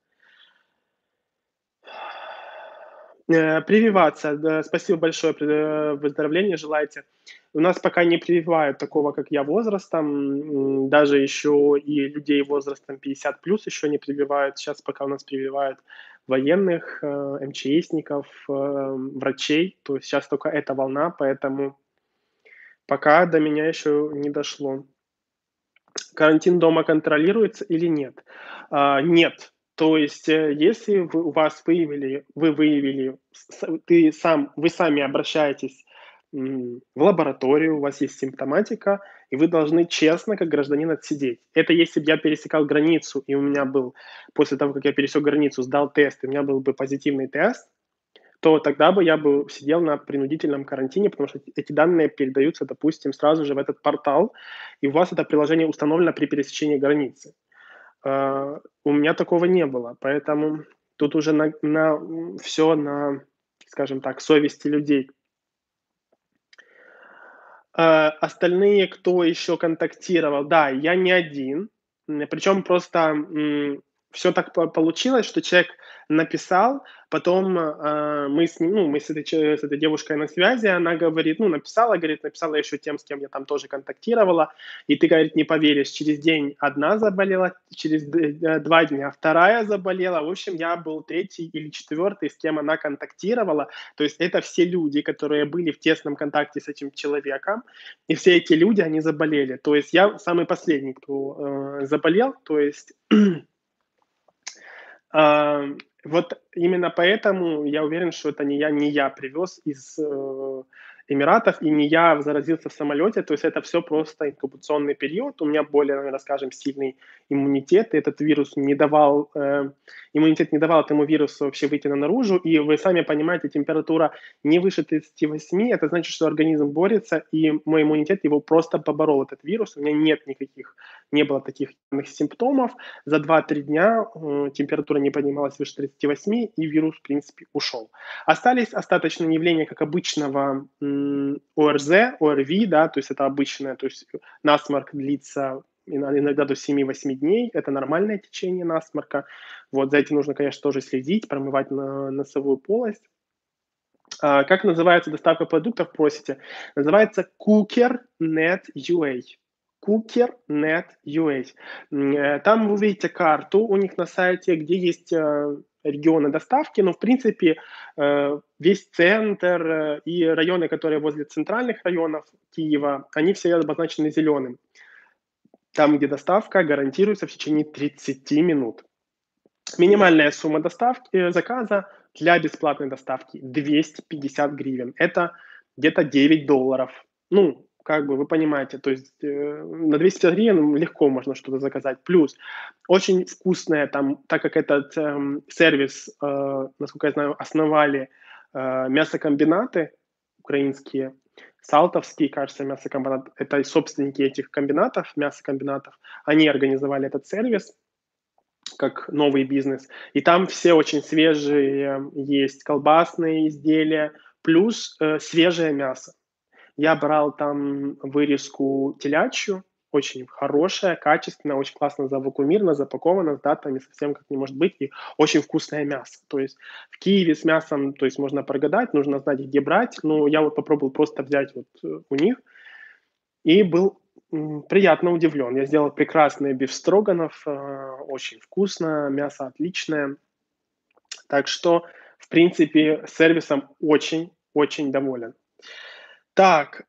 Прививаться, да, спасибо большое, выздоровления желаете. У нас пока не прививают такого, как я, возрастом, даже еще и людей возрастом 50 плюс еще не прививают. Сейчас пока у нас прививают военных, МЧСников, врачей. То есть сейчас только эта волна, поэтому пока до меня еще не дошло. Карантин дома контролируется или нет? Нет. То есть, если у вас вы выявили, вы сами обращаетесь в лабораторию, у вас есть симптоматика, и вы должны честно, как гражданин, отсидеть. Это если бы я пересекал границу, и у меня был, после того, как я пересек границу, сдал тест, и у меня был бы позитивный тест, то тогда бы я бы сидел на принудительном карантине, потому что эти данные передаются, допустим, сразу же в этот портал, и у вас это приложение установлено при пересечении границы. У меня такого не было, поэтому тут уже всё на, скажем так, совести людей. Остальные, кто еще контактировал, да, я не один. Причем просто, все так получилось, что человек написал, потом, мы с ним, ну, мы с этой девушкой на связи, она говорит, ну, написала еще тем, с кем я там тоже контактировала, и ты, говорит, не поверишь, через день одна заболела, через 2 дня вторая заболела. В общем, я был третий или четвертый, с кем она контактировала. То есть это все люди, которые были в тесном контакте с этим человеком, и все эти люди, они заболели. То есть я самый последний, кто, заболел. То есть, вот именно поэтому я уверен, что это не я привез из, Эмиратов, и не я заразился в самолете. То есть это все просто инкубационный период. У меня более, наверно, скажем, сильный иммунитет, и этот вирус не давал, иммунитет не давал этому вирусу вообще выйти наружу. И вы сами понимаете, температура не выше 38, это значит, что организм борется, и мой иммунитет его просто поборол, этот вирус. У меня не было таких симптомов. За 2-3 дня, температура не поднималась выше 38, и вирус, в принципе, ушел. Остались остаточные явления, как обычного ОРЗ, ОРВИ, да, то есть это обычное, то есть насморк длится иногда до 7-8 дней, это нормальное течение насморка. Вот за этим нужно, конечно, тоже следить, промывать носовую полость. Как называется доставка продуктов, просите? Называется Cooker.net.ua. Cooker.net.ua. Там вы увидите карту у них на сайте, где есть регионы доставки, но в принципе весь центр и районы, которые возле центральных районов Киева, они все обозначены зеленым. Там, где доставка гарантируется в течение 30 минут. Минимальная сумма заказа для бесплатной доставки 250 гривен. Это где-то $9. Ну, как бы вы понимаете, то есть на 250 гривен легко можно что-то заказать. Плюс очень вкусное там, так как этот сервис, насколько я знаю, основали мясокомбинаты украинские, Салтовский, кажется, мясокомбинат, это собственники этих комбинатов, мясокомбинатов, они организовали этот сервис как новый бизнес. И там все очень свежие есть колбасные изделия, плюс свежее мясо. Я брал там вырезку телячью, очень хорошая, качественная, очень классно завакуумирована, запакована, с датами, совсем как не может быть, и очень вкусное мясо. То есть в Киеве с мясом, то есть можно прогадать, нужно знать, где брать, но я вот попробовал просто взять вот у них, и был, приятно удивлен. Я сделал прекрасный биф-строганов, очень вкусно, мясо отличное. Так что, В принципе, сервисом очень доволен. Так,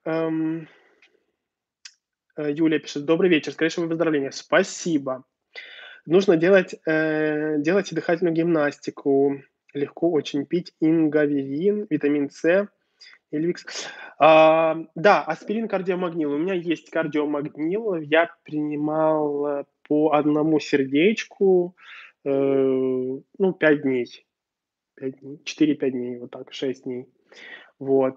Юлия пишет: "Добрый вечер, скорейшего выздоровления". Спасибо. Нужно делать дыхательную гимнастику. Легко очень пить ингаверин, витамин С или викс. Да, аспирин, кардиомагнил. У меня есть кардиомагнил. Я принимал, по одному сердечку, ну, 5 дней. 5 дней, 4-5 дней, вот так, 6 дней. Вот.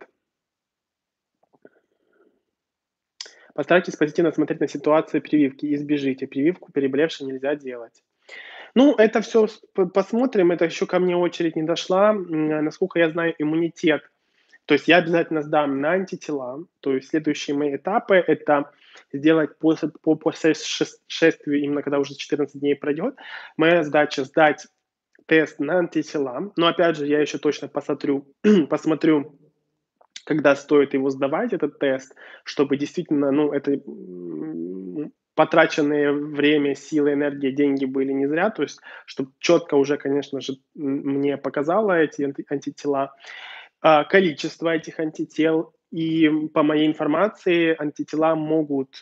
Постарайтесь позитивно смотреть на ситуацию прививки. Избежите. Прививку переболевшим нельзя делать. Ну, это все посмотрим. Это еще ко мне очередь не дошла. Насколько я знаю, иммунитет. То есть я обязательно сдам на антитела. То есть следующие мои этапы — это сделать по шествию, именно когда уже 14 дней пройдет. Моя задача — сдать тест на антитела. Но опять же, я еще точно посмотрю, когда стоит его сдавать, этот тест, чтобы действительно, ну, это потраченное время, силы, энергия, деньги были не зря, то есть чтобы четко уже, конечно же, мне показало эти антитела, количество этих антител. И по моей информации, антитела могут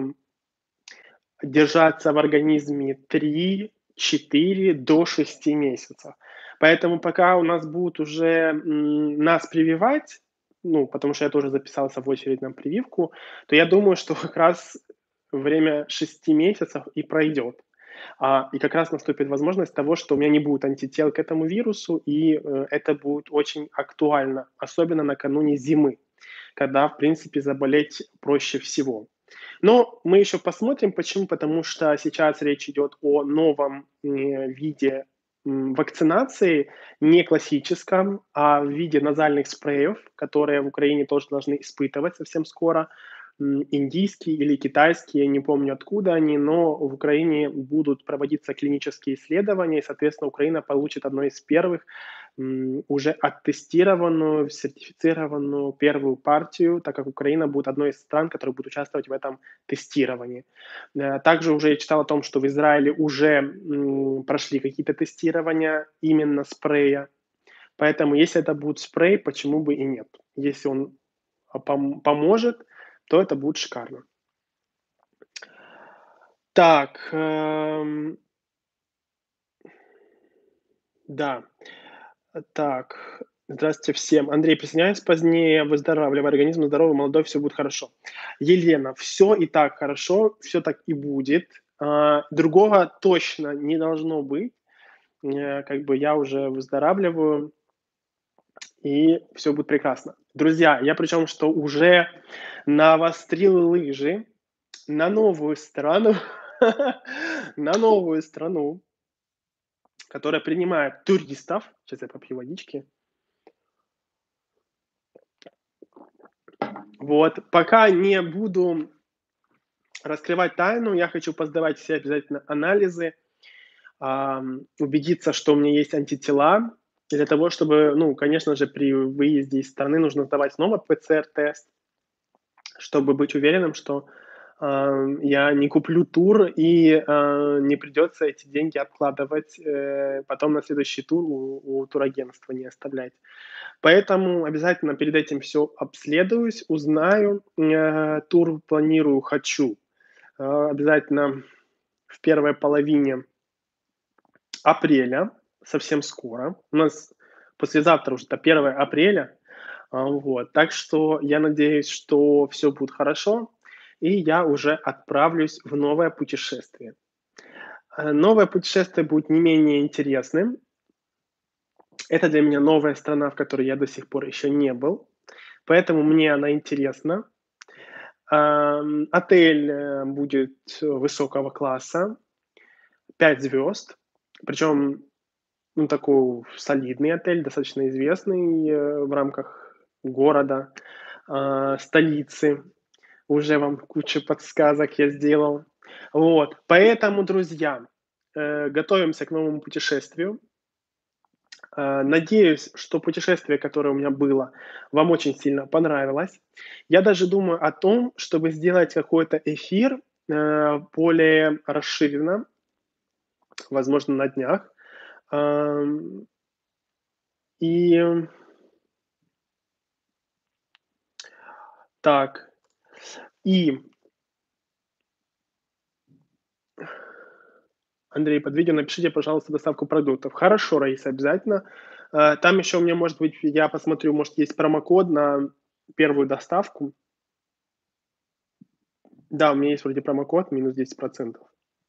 держаться в организме 3-4 до 6 месяцев. Поэтому пока у нас будут уже нас прививать, ну, потому что я тоже записался в очередь на прививку, то я думаю, что как раз время 6 месяцев и пройдет. И как раз наступит возможность того, что у меня не будет антител к этому вирусу, и это будет очень актуально, особенно накануне зимы, когда, в принципе, заболеть проще всего. Но мы еще посмотрим. Почему? Потому что сейчас речь идет о новом виде вакцинации, не классическом, а в виде назальных спреев, которые в Украине тоже должны испытывать совсем скоро. Индийские или китайские, я не помню, откуда они, но в Украине будут проводиться клинические исследования, и, соответственно, Украина получит одно из первых уже оттестированную, сертифицированную первую партию, так как Украина будет одной из стран, которые будут участвовать в этом тестировании. Также уже я читал о том, что в Израиле уже прошли какие-то тестирования именно спрея. Поэтому если это будет спрей, почему бы и нет? Если он поможет, то это будет шикарно. Так, да. Так, здравствуйте всем. Андрей, присоединяюсь позднее, выздоравливай, организм здоровый, молодой, все будет хорошо. Елена, все и так хорошо, все так и будет. Другого точно не должно быть. Как бы я уже выздоравливаю, и все будет прекрасно. Друзья, я причем что уже навострил лыжи на новую страну, на новую страну, которая принимает туристов. Сейчас я попью водички. Вот, пока не буду раскрывать тайну, я хочу посдавать все обязательно анализы, убедиться, что у меня есть антитела, для того, чтобы, ну, конечно же, при выезде из страны нужно сдавать снова ПЦР-тест, чтобы быть уверенным, что я не куплю тур и не придется эти деньги откладывать потом на следующий тур у турагентства, не оставлять. Поэтому обязательно перед этим все обследуюсь, узнаю. Тур планирую, хочу, обязательно в первой половине апреля, совсем скоро. У нас послезавтра уже это 1 апреля. Вот. Так что я надеюсь, что все будет хорошо, и я уже отправлюсь в новое путешествие. Новое путешествие будет не менее интересным. Это для меня новая страна, в которой я до сих пор еще не был, поэтому мне она интересна. Отель, будет высокого класса, 5 звезд, причем, ну, такой солидный отель, достаточно известный, в рамках города, столицы. Уже вам кучу подсказок я сделал. Вот, поэтому, друзья, готовимся к новому путешествию. Надеюсь, что путешествие, которое у меня было, вам очень сильно понравилось. Я даже думаю о том, чтобы сделать какой-то эфир, более расширенно, возможно, на днях. Ам, И так, и Андрей, под видео напишите, пожалуйста, доставку продуктов. Хорошо, Раиса, обязательно. Там еще у меня, может быть, я посмотрю, может, есть промокод на первую доставку. Да, у меня есть вроде промокод, минус 10%.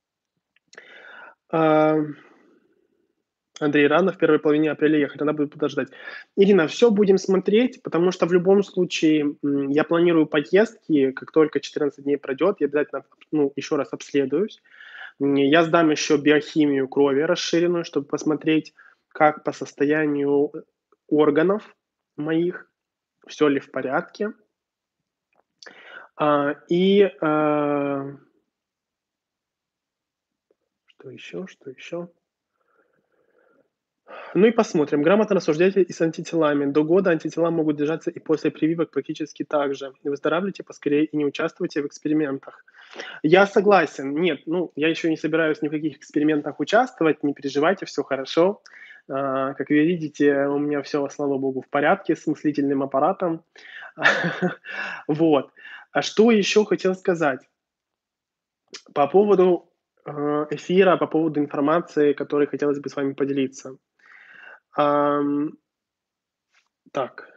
А, Андрей, рано в первой половине апреля ехать, надо будет подождать. Ирина, все будем смотреть, потому что в любом случае я планирую поездки, как только 14 дней пройдет, я обязательно еще раз обследуюсь. Я сдам еще биохимию крови расширенную, чтобы посмотреть, как по состоянию органов моих, все ли в порядке. Что еще, что еще? Ну и посмотрим. Грамотно рассуждайте и с антителами. До года антитела могут держаться и после прививок практически так же. Выздоравливайте поскорее и не участвуйте в экспериментах. Я согласен. Нет, я еще не собираюсь ни в каких экспериментах участвовать, не переживайте, все хорошо. Как вы видите, у меня все, слава богу, в порядке с мыслительным аппаратом. Вот. А что еще хотел сказать? По поводу эфира, по поводу информации, которой хотелось бы с вами поделиться. Ам, Так,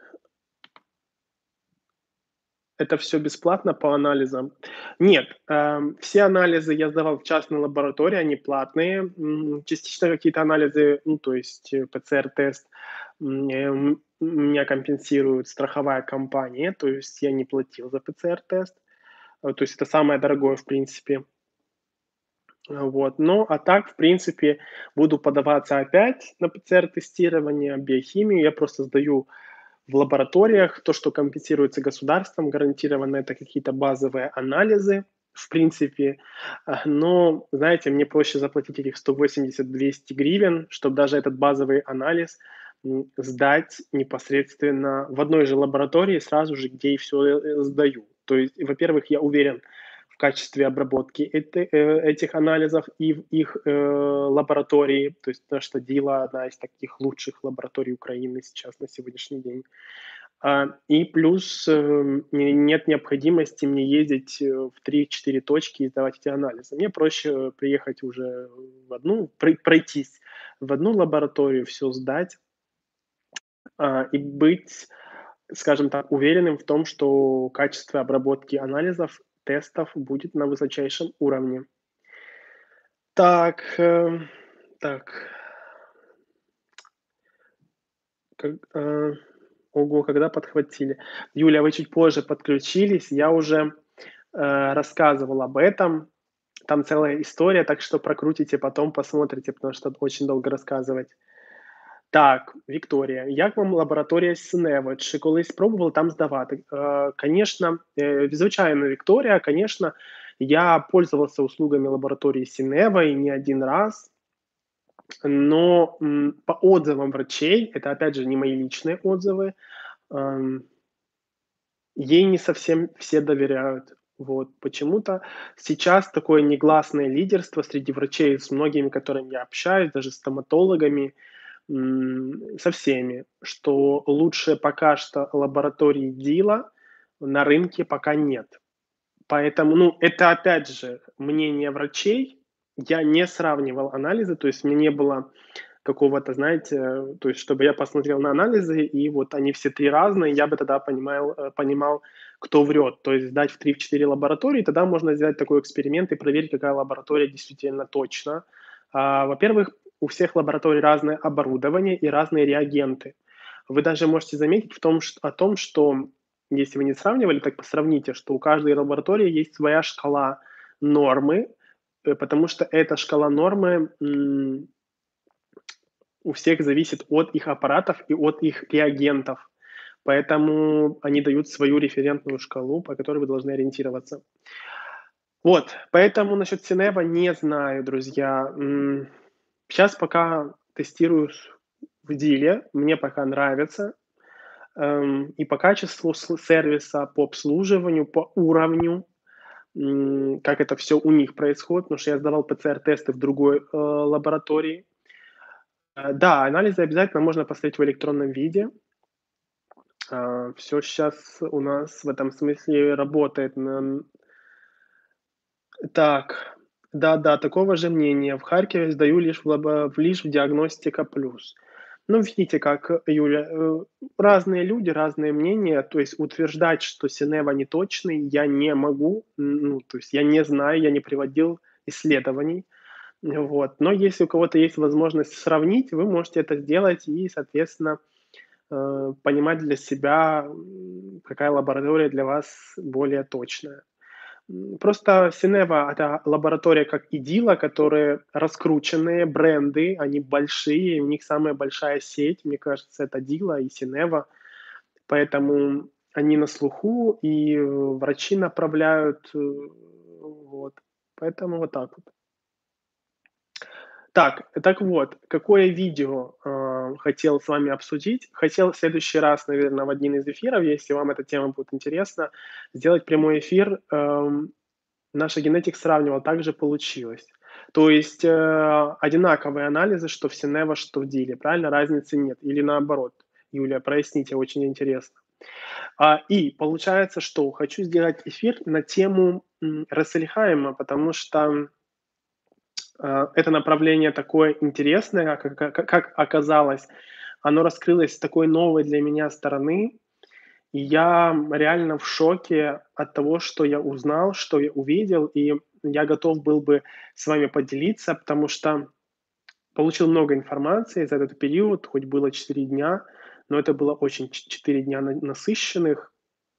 это все бесплатно по анализам? Нет, все анализы я сдавал в частной лаборатории, они платные. Частично какие-то анализы, то есть, ПЦР-тест, меня компенсирует страховая компания, то есть я не платил за ПЦР-тест. То есть это самое дорогое, в принципе. Вот. Ну, а так, в принципе, буду подаваться опять на ПЦР-тестирование, биохимию. Я просто сдаю в лабораториях. То, что компенсируется государством, гарантированно это какие-то базовые анализы, в принципе. Но, знаете, мне проще заплатить этих 180-200 гривен, чтобы даже этот базовый анализ сдать непосредственно в одной же лаборатории, сразу же, где и все сдаю. То есть, во-первых, я уверен в качестве обработки этих анализов и в их лаборатории. То есть, потому что ДИЛА одна из таких лучших лабораторий Украины сейчас на сегодняшний день. И плюс нет необходимости мне ездить в 3-4 точки и сдавать эти анализы. Мне проще приехать уже в одну, пройтись в одну лабораторию, все сдать и быть, скажем так, уверенным в том, что качество обработки анализов, тестов будет на высочайшем уровне. Так, так, как, ого, когда подхватили? Юля, вы чуть позже подключились, я уже рассказывал об этом. Там целая история, так что прокрутите потом, посмотрите, потому что очень долго рассказывать. Так, Вікторія, як вам лабораторія Синева? Чи колись пробували там здавати? Конечно, звичайно, Вікторія, конечно, я пользовался услугами лаборатории Синева и не один раз, но по отзывам врачей, это опять же не мои личные отзывы, ам, ей не совсем все доверяют. Вот. Почему-то сейчас такое негласное лидерство среди врачей, с многими, которыми я общаюсь, даже стоматологами, со всеми, что лучше пока что лаборатории ДИЛа на рынке пока нет. Поэтому, это опять же мнение врачей. Я не сравнивал анализы, то есть мне не было какого-то, знаете, то есть чтобы я посмотрел на анализы, и вот они все 3 разные, я бы тогда понимал, кто врет. То есть сдать в 3-4 лаборатории, тогда можно сделать такой эксперимент и проверить, какая лаборатория действительно точна. Во-первых, у всех лабораторий разное оборудование и разные реагенты. Вы даже можете заметить о том, что если вы не сравнивали, так сравните, что у каждой лаборатории есть своя шкала нормы, потому что эта шкала нормы, у всех зависит от их аппаратов и от их реагентов. Поэтому они дают свою референтную шкалу, по которой вы должны ориентироваться. Вот, поэтому насчет Синева не знаю, друзья. Сейчас пока тестирую в Диле, мне пока нравится. И по качеству сервиса, по обслуживанию, по уровню, как это все у них происходит, потому что я сдавал ПЦР-тесты в другой лаборатории. Да, анализы обязательно можно посмотреть в электронном виде. Все сейчас у нас в этом смысле работает так, да-да, такого же мнения. В Харькове сдаю лишь в "Диагностика плюс". Ну, видите, как, Юля, разные люди, разные мнения. То есть утверждать, что Синева не точный, я не могу. Ну, то есть я не знаю, я не приводил исследований. Вот. Но если у кого-то есть возможность сравнить, вы можете это сделать и, соответственно, понимать для себя, какая лаборатория для вас более точная. Просто Синева — это лаборатория как Идила, которые раскрученные бренды, они большие, у них самая большая сеть, мне кажется, это Дила и Синева, поэтому они на слуху, и врачи направляют, вот. Поэтому вот так вот. Так вот, какое видео, хотел с вами обсудить. Хотел в следующий раз, наверное, в один из эфиров, если вам эта тема будет интересна, сделать прямой эфир. Наша генетик сравнивал, так же получилось. То есть, одинаковые анализы, что в Синево, что в Диле, правильно? Разницы нет или наоборот? Юлия, проясните, очень интересно. И получается, что хочу сделать эфир на тему, Рассельхайма, потому что, это направление такое интересное, как оказалось. Оно раскрылось с такой новой для меня стороны. И я реально в шоке от того, что я узнал, что я увидел, и я готов был бы с вами поделиться, потому что получил много информации за этот период, хоть было 4 дня, но это было очень 4 дня насыщенных,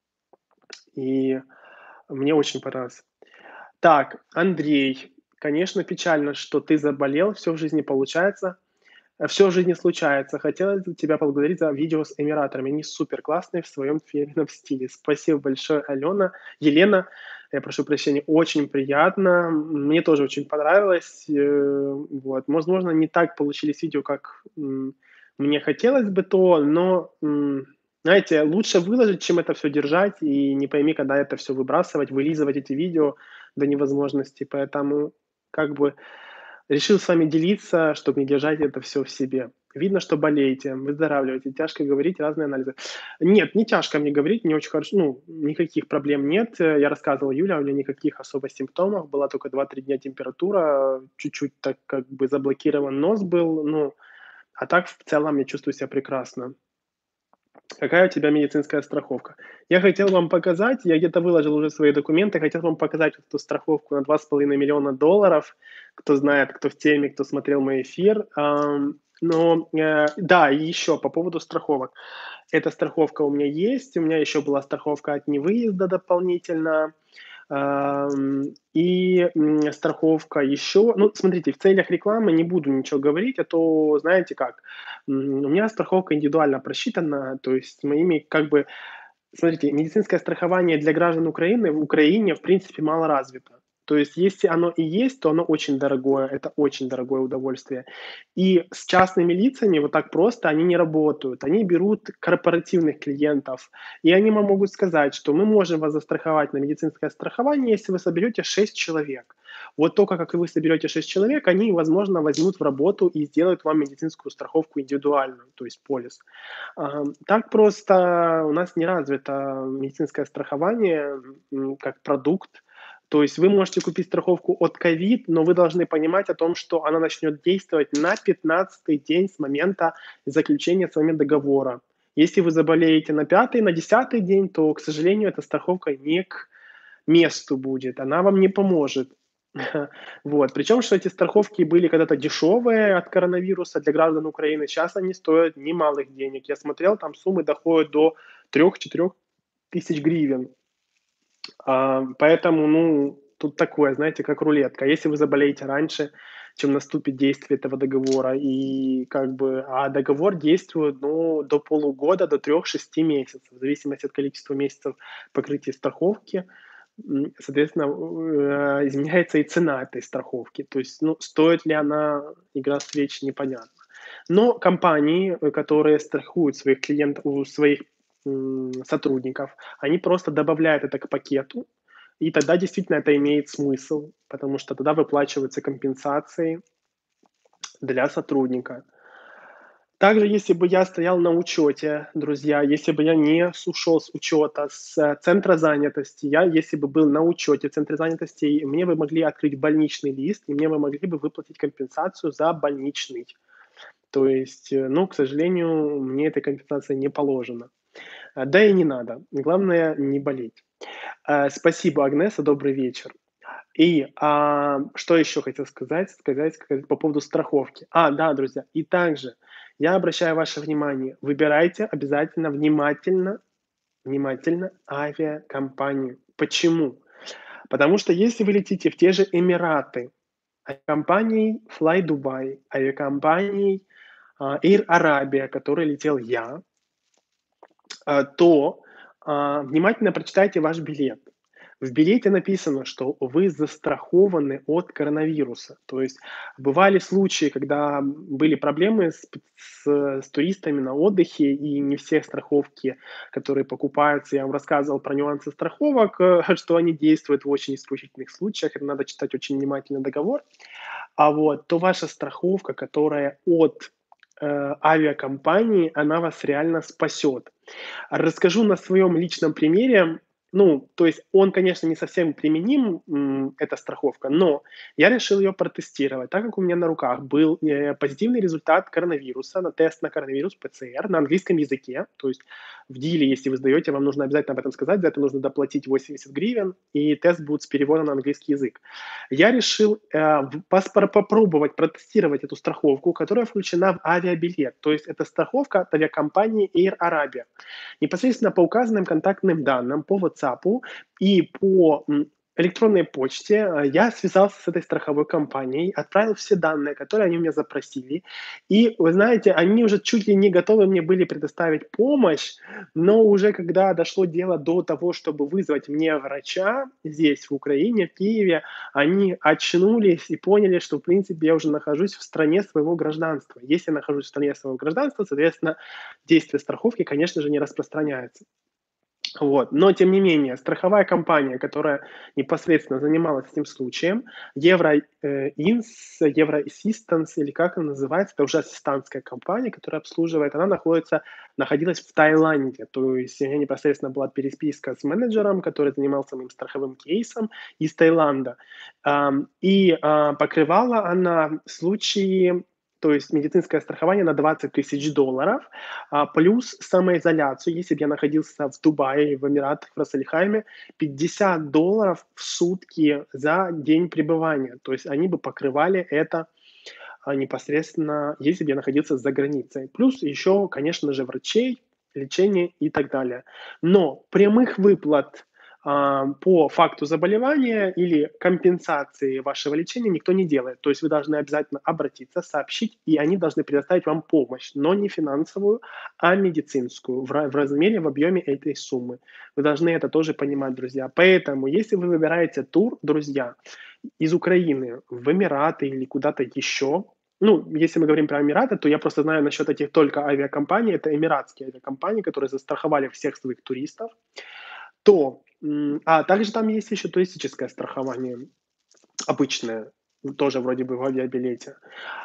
и мне очень понравилось. Так, Андрей, конечно, печально, что ты заболел, все в жизни получается. Все в жизни случается. Хотелось бы тебя поблагодарить за видео с эмираторами. Они супер классные в своем фирменном стиле. Спасибо большое, Елена. Я прошу прощения, очень приятно. Мне тоже очень понравилось. Вот. Возможно, не так получились видео, как мне хотелось бы но, знаете, лучше выложить, чем это все держать, и не пойми, когда это все выбрасывать, вылизывать эти видео до невозможности. Поэтому как бы решил с вами делиться, чтобы не держать это все в себе. Видно, что болеете, выздоравливаете, тяжко говорить, разные анализы. Нет, не тяжко мне говорить, мне очень хорошо, ну, никаких проблем нет. Я рассказывал Юле, у меня никаких особо симптомов, была только 2-3 дня температура, чуть-чуть так как бы заблокирован нос был, ну, а так в целом я чувствую себя прекрасно. Какая у тебя медицинская страховка? Я хотел вам показать, я где-то выложил уже свои документы, хотел вам показать вот эту страховку на $2,5 миллиона. Кто знает, кто в теме, кто смотрел мой эфир. Но, да, и еще по поводу страховок. Эта страховка у меня есть, у меня еще была страховка от невыезда дополнительно. Страховка еще. Ну, смотрите, в целях рекламы не буду ничего говорить, а то, знаете как, у меня страховка индивидуально просчитана, то есть моими как бы смотрите, медицинское страхование для граждан Украины в Украине, в принципе, мало развито. То есть, если оно и есть, то оно очень дорогое, это очень дорогое удовольствие. И с частными лицами вот так просто они не работают. Они берут корпоративных клиентов, и они вам могут сказать, что мы можем вас застраховать на медицинское страхование, если вы соберете 6 человек. Вот только как вы соберете 6 человек, они, возможно, возьмут в работу и сделают вам медицинскую страховку индивидуальную, то есть полис. Так просто у нас не развито медицинское страхование, как продукт. То есть вы можете купить страховку от ковид, но вы должны понимать о том, что она начнет действовать на 15-й день с момента заключения с вами договора. Если вы заболеете на 5-й, на 10-й день, то, к сожалению, эта страховка не к месту будет, она вам не поможет. Вот. Причем, что эти страховки были когда-то дешевые от коронавируса для граждан Украины, сейчас они стоят немалых денег. Я смотрел, там суммы доходят до 3-4 тысяч гривен. Поэтому, ну, тут такое, знаете, как рулетка. Если вы заболеете раньше, чем наступит действие этого договора, и как бы, а договор действует, ну, до полугода, до 3-6 месяцев, в зависимости от количества месяцев покрытия страховки. Соответственно, изменяется и цена этой страховки. То есть, ну, стоит ли она, игра свеч, непонятно. Но компании, которые страхуют своих клиентов, своих сотрудников, они просто добавляют это к пакету, и тогда действительно это имеет смысл, потому что тогда выплачиваются компенсации для сотрудника. Также, если бы я стоял на учете, друзья, если бы я не ушел с учета, центра занятости, если бы был на учете в центре занятости, мне бы могли открыть больничный лист, и мне бы могли бы выплатить компенсацию за больничный. То есть, ну, к сожалению, мне эта компенсация не положена. Да и не надо. Главное не болеть. Спасибо, Агнеса, добрый вечер. И, что еще хотел сказать по поводу страховки. Да, друзья, и также я обращаю ваше внимание, выбирайте обязательно внимательно авиакомпанию. Почему? Потому что если вы летите в те же Эмираты, авиакомпанией Fly Dubai, авиакомпанией, Air Arabia, которой летел я, то, внимательно прочитайте ваш билет. В билете написано, что вы застрахованы от коронавируса. То есть бывали случаи, когда были проблемы с туристами на отдыхе, и не все страховки, которые покупаются, я вам рассказывал про нюансы страховок, что они действуют в очень исключительных случаях, это надо читать очень внимательно договор. То ваша страховка, которая от авиакомпании, она вас реально спасет. Расскажу на своем личном примере. Ну, то есть он, конечно, не совсем применим, эта страховка, но я решил ее протестировать, так как у меня на руках был позитивный результат коронавируса, на тест на коронавирус, ПЦР, на английском языке. То есть в диле, если вы сдаете, вам нужно обязательно об этом сказать, за это нужно доплатить 80 гривен, и тест будет с переводом на английский язык. Я решил попробовать протестировать эту страховку, которая включена в авиабилет. То есть это страховка от авиакомпании Air Arabia. Непосредственно по указанным контактным данным, по WhatsApp и по электронной почте я связался с этой страховой компанией, отправил все данные, которые они меня запросили. И, вы знаете, они уже чуть ли не готовы мне были предоставить помощь, но уже когда дошло дело до того, чтобы вызвать мне врача здесь, в Украине, в Киеве, они очнулись и поняли, что, в принципе, я уже нахожусь в стране своего гражданства. Если я нахожусь в стране своего гражданства, соответственно, действие страховки, конечно же, не распространяется. Но тем не менее, страховая компания, которая непосредственно занималась этим случаем, Евроассистанс, или как она называется, это уже ассистентская компания, которая обслуживает, она находилась в Таиланде. То есть у меня непосредственно была переписка с менеджером, который занимался моим страховым кейсом из Таиланда. Покрывала она случаи, то есть медицинское страхование на 20 тысяч долларов, плюс самоизоляцию. Если бы я находился в Дубае, в Эмиратах, в Ras-Аль-Хайме, $50 в сутки за день пребывания. То есть они бы покрывали это непосредственно, если бы я находился за границей. Плюс еще, конечно же, врачей, лечение и так далее. Но прямых выплат по факту заболевания или компенсации вашего лечения никто не делает. То есть вы должны обязательно обратиться, сообщить, и они должны предоставить вам помощь, но не финансовую, а медицинскую в размере, в объеме этой суммы. Вы должны это тоже понимать, друзья. Поэтому, если вы выбираете тур, друзья, из Украины в Эмираты или куда-то еще, ну, если мы говорим про Эмираты, то я просто знаю насчет этих только авиакомпаний, это эмиратские авиакомпании, которые застраховали всех своих туристов, также там есть еще туристическое страхование обычное, тоже вроде бы в авиабилете,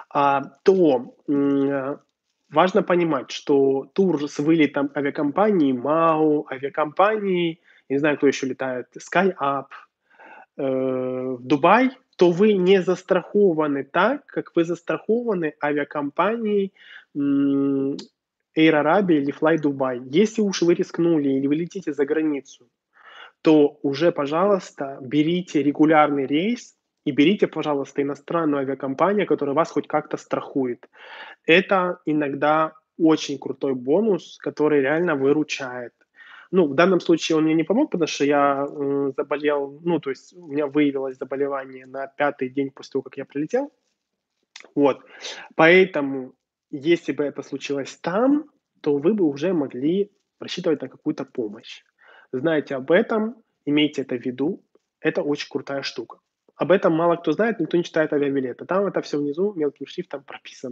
важно понимать, что тур с вылетом авиакомпании МАУ, авиакомпании, я не знаю, кто еще летает, SkyUp, в Дубай, то вы не застрахованы так, как вы застрахованы авиакомпанией Air Arabia или Fly Dubai. Если уж вы рискнули или вы летите за границу, то уже, пожалуйста, берите регулярный рейс и берите, пожалуйста, иностранную авиакомпанию, которая вас хоть как-то страхует. Это иногда очень крутой бонус, который реально выручает. Ну, в данном случае он мне не помог, потому что я заболел, ну, то есть у меня выявилось заболевание на 5-й день после того, как я прилетел. Поэтому, если бы это случилось там, то вы бы уже могли рассчитывать на какую-то помощь. Знайте об этом, имейте это в виду. Это очень крутая штука. Об этом мало кто знает, никто не читает авиабилеты. Там это все внизу мелким шрифтом прописано.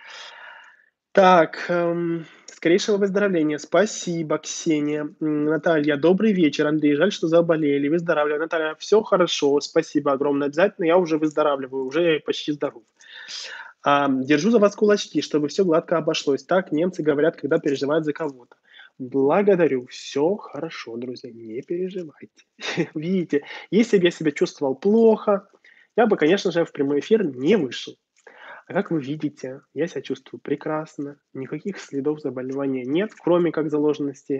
Так, скорейшего выздоровления. Спасибо, Ксения. Наталья, добрый вечер. Андрей, жаль, что заболели. Выздоравливаю. Наталья, все хорошо, спасибо огромное. Обязательно я уже выздоравливаю, уже почти здоров. Держу за вас кулачки, чтобы все гладко обошлось. Так немцы говорят, когда переживают за кого-то. Благодарю. Все хорошо, друзья, не переживайте. Видите, если бы я себя чувствовал плохо, я бы, конечно же, в прямой эфир не вышел. А как вы видите, я себя чувствую прекрасно, никаких следов заболевания нет, кроме как заложенности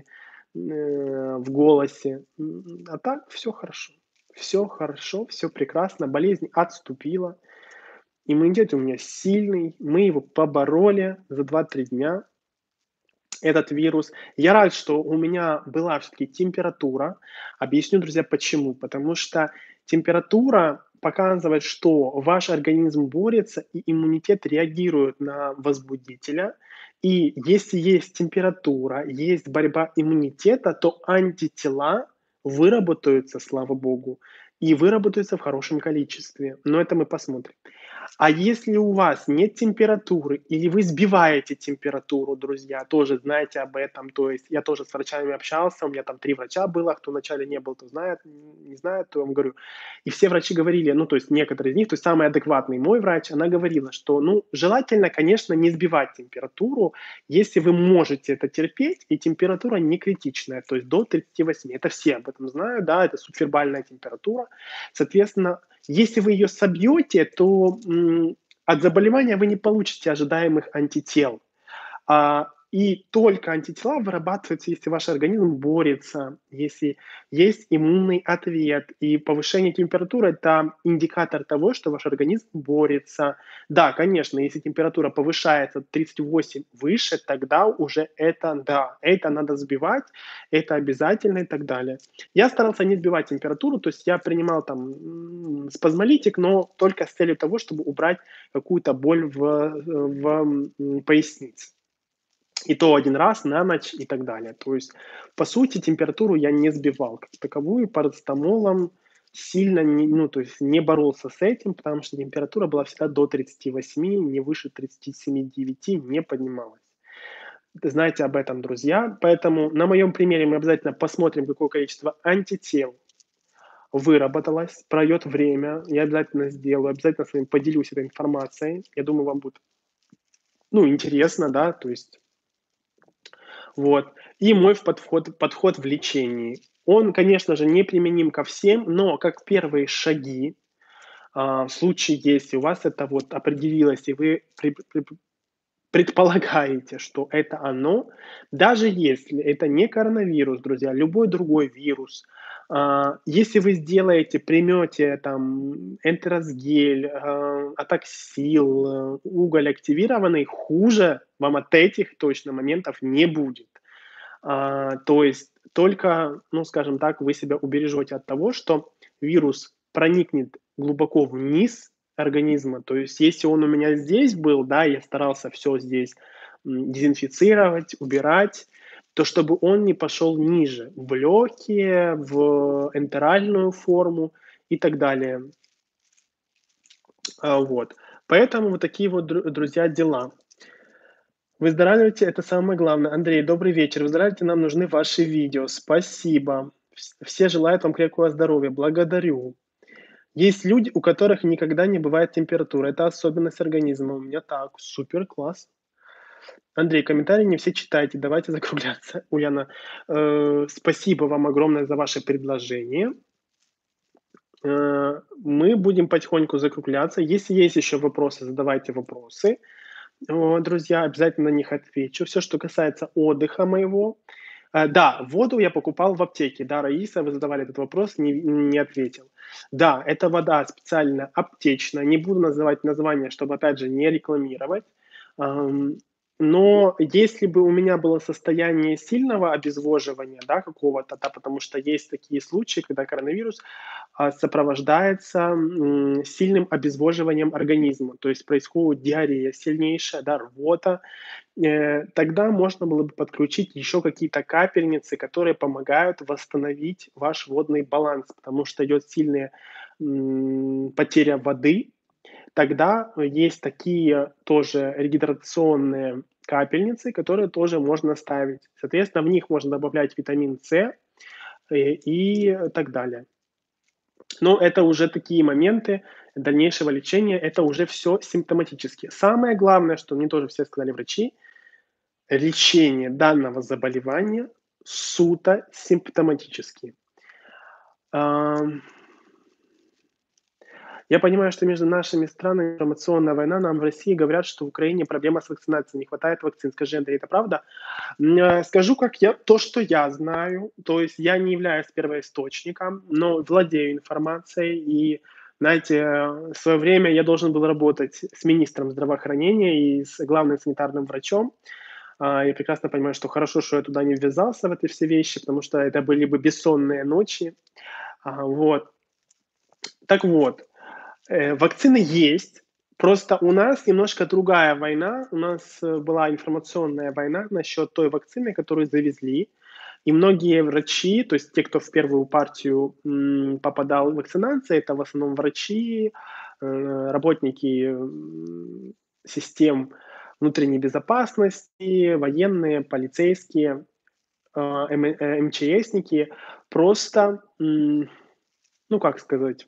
в голосе. А так все хорошо. Все хорошо, все прекрасно, болезнь отступила. Иммунитет у меня сильный, мы его побороли за 2-3 дня, этот вирус. Я рад, что у меня была все-таки температура. Объясню, друзья, почему. Потому что температура показывает, что ваш организм борется, и иммунитет реагирует на возбудителя. И если есть температура, есть борьба иммунитета, то антитела выработаются, слава богу, и выработаются в хорошем количестве. Но это мы посмотрим. А если у вас нет температуры или вы сбиваете температуру, друзья, тоже знаете об этом. То есть я тоже с врачами общался, у меня там 3 врача было, кто вначале не был, то знает, не знает, то я вам говорю. И все врачи говорили, ну, то есть некоторые из них, то есть самый адекватный мой врач, она говорила, что, ну, желательно, конечно, не сбивать температуру, если вы можете это терпеть, и температура не критичная, то есть до 38. Это все об этом знают, да, это субфербальная температура. Соответственно, если вы ее собьете, то от заболевания вы не получите ожидаемых антител. И только антитела вырабатываются, если ваш организм борется, если есть иммунный ответ. И повышение температуры – это индикатор того, что ваш организм борется. Да, конечно, если температура повышается 38 выше, тогда уже это, да, это надо сбивать, это обязательно и так далее. Я старался не сбивать температуру, то есть я принимал там спазмолитик, но только с целью того, чтобы убрать какую-то боль в пояснице. И то один раз на ночь и так далее. То есть, по сути, температуру я не сбивал как таковую. Парацетамолом сильно ну, то есть не боролся с этим, потому что температура была всегда до 38, не выше 37,9 не поднималась. Знаете об этом, друзья. Поэтому на моем примере мы обязательно посмотрим, какое количество антител выработалось, пройдет время, я обязательно сделаю, обязательно с вами поделюсь этой информацией. Я думаю, вам будет, ну, интересно, да, то есть вот. И мой подход в лечении. Он, конечно же, не применим ко всем, но как первые шаги, в случае, если у вас это вот определилось, и вы предполагаете, что это оно, даже если это не коронавирус, друзья, любой другой вирус, если вы сделаете, примете там энтеросгель, атаксил, уголь активированный, хуже вам от этих точно моментов не будет. То есть только, ну, скажем так, вы себя убережете от того, что вирус проникнет глубоко вниз организма. То есть если он у меня здесь был, да, я старался все здесь дезинфицировать, убирать, то чтобы он не пошел ниже, в легкие, в энтеральную форму и так далее. Вот. Поэтому вот такие вот, друзья, дела. Выздоравливайте, это самое главное. Андрей, добрый вечер. Выздоравливайте, нам нужны ваши видео. Спасибо. Все желают вам крепкого здоровья. Благодарю. Есть люди, у которых никогда не бывает температуры. Это особенность организма. У меня так. Супер, класс. Андрей, комментарии не все читайте. Давайте закругляться. Ульяна, спасибо вам огромное за ваше предложение. Мы будем потихоньку закругляться. Если есть еще вопросы, задавайте вопросы. Друзья, обязательно на них отвечу. Все, что касается отдыха моего. Да, воду я покупал в аптеке. Да, Раиса, вы задавали этот вопрос, не ответил. Да, это вода специально аптечная. Не буду называть название, чтобы, опять же, не рекламировать. Но если бы у меня было состояние сильного обезвоживания, да, какого-то, да, потому что есть такие случаи, когда коронавирус сопровождается сильным обезвоживанием организма, то есть происходит диарея сильнейшая, да, рвота, тогда можно было бы подключить еще какие-то капельницы, которые помогают восстановить ваш водный баланс, потому что идет сильная потеря воды. Тогда есть такие тоже регидрационные капельницы, которые тоже можно ставить. Соответственно, в них можно добавлять витамин С и так далее. Но это уже такие моменты, дальнейшего лечения. Это уже все симптоматически. Самое главное, что мне тоже все сказали врачи, лечение данного заболевания суто симптоматически. Ам, я понимаю, что между нашими странами информационная война. Нам в России говорят, что в Украине проблема с вакцинацией, не хватает вакцин. Скажи, Андрей, это правда? Скажу, как я то, что я знаю. То есть я не являюсь первоисточником, но владею информацией. И, знаете, в свое время я должен был работать с министром здравоохранения и с главным санитарным врачом. Я прекрасно понимаю, что хорошо, что я туда не ввязался в эти все вещи, потому что это были бы бессонные ночи. Вот. Так вот, вакцины есть, просто у нас немножко другая война. У нас, была информационная война насчет той вакцины, которую завезли. И многие врачи, то есть те, кто в первую партию, попадал в вакцинации, это в основном врачи, работники, систем внутренней безопасности, военные, полицейские, МЧСники. Просто, ну, как сказать,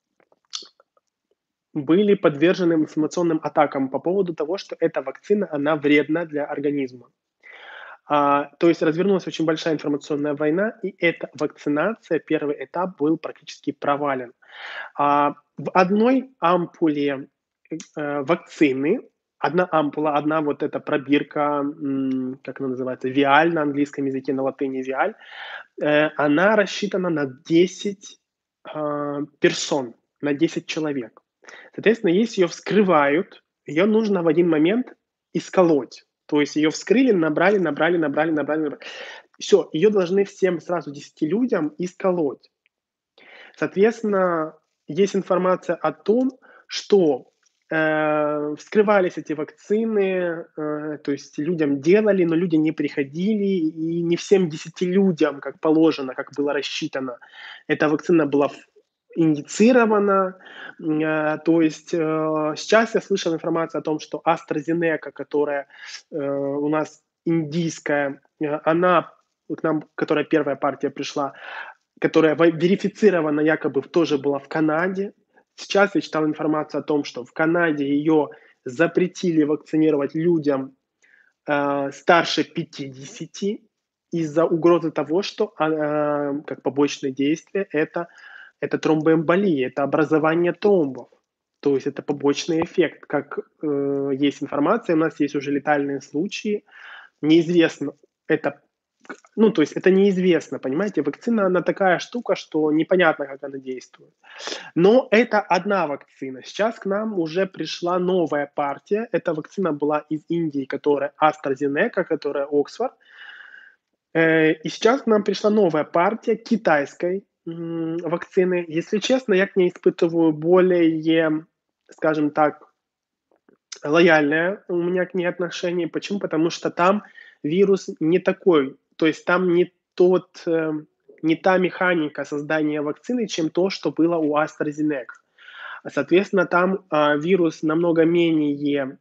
были подвержены информационным атакам по поводу того, что эта вакцина, она вредна для организма. То есть развернулась очень большая информационная война, и эта вакцинация, первый этап был практически провален. В одной ампуле, вакцины, одна ампула, одна вот эта пробирка, как она называется, виаль на английском языке, на латыни виаль, она рассчитана на 10 персон, на 10 человек. Соответственно, если ее вскрывают, ее нужно в один момент исколоть. То есть ее вскрыли, набрали, набрали, набрали, набрали, набрали. Все, ее должны всем сразу 10 людям исколоть. Соответственно, есть информация о том, что вскрывались эти вакцины, то есть людям делали, но люди не приходили, и не всем 10 людям, как положено, как было рассчитано, эта вакцина была инициирована. То есть сейчас я слышал информацию о том, что AstraZeneca, которая у нас индийская, она к нам, которая первая партия пришла, которая верифицирована якобы тоже была в Канаде. Сейчас я читал информацию о том, что в Канаде ее запретили вакцинировать людям старше 50 из-за угрозы того, что как побочное действие это тромбоэмболия, это образование тромбов. То есть это побочный эффект. Как есть информация, у нас есть уже летальные случаи. Неизвестно, это ну, то есть это неизвестно, понимаете? Вакцина, она такая штука, что непонятно, как она действует. Но это одна вакцина. Сейчас к нам уже пришла новая партия. Эта вакцина была из Индии, которая AstraZeneca, которая Оксфорд. И сейчас к нам пришла новая партия китайской вакцины. Если честно, я к ней испытываю более, скажем так, лояльное у меня к ней отношение. Почему? Потому что там вирус не такой, то есть там не та механика создания вакцины, чем то, что было у AstraZeneca. Соответственно, там вирус намного менее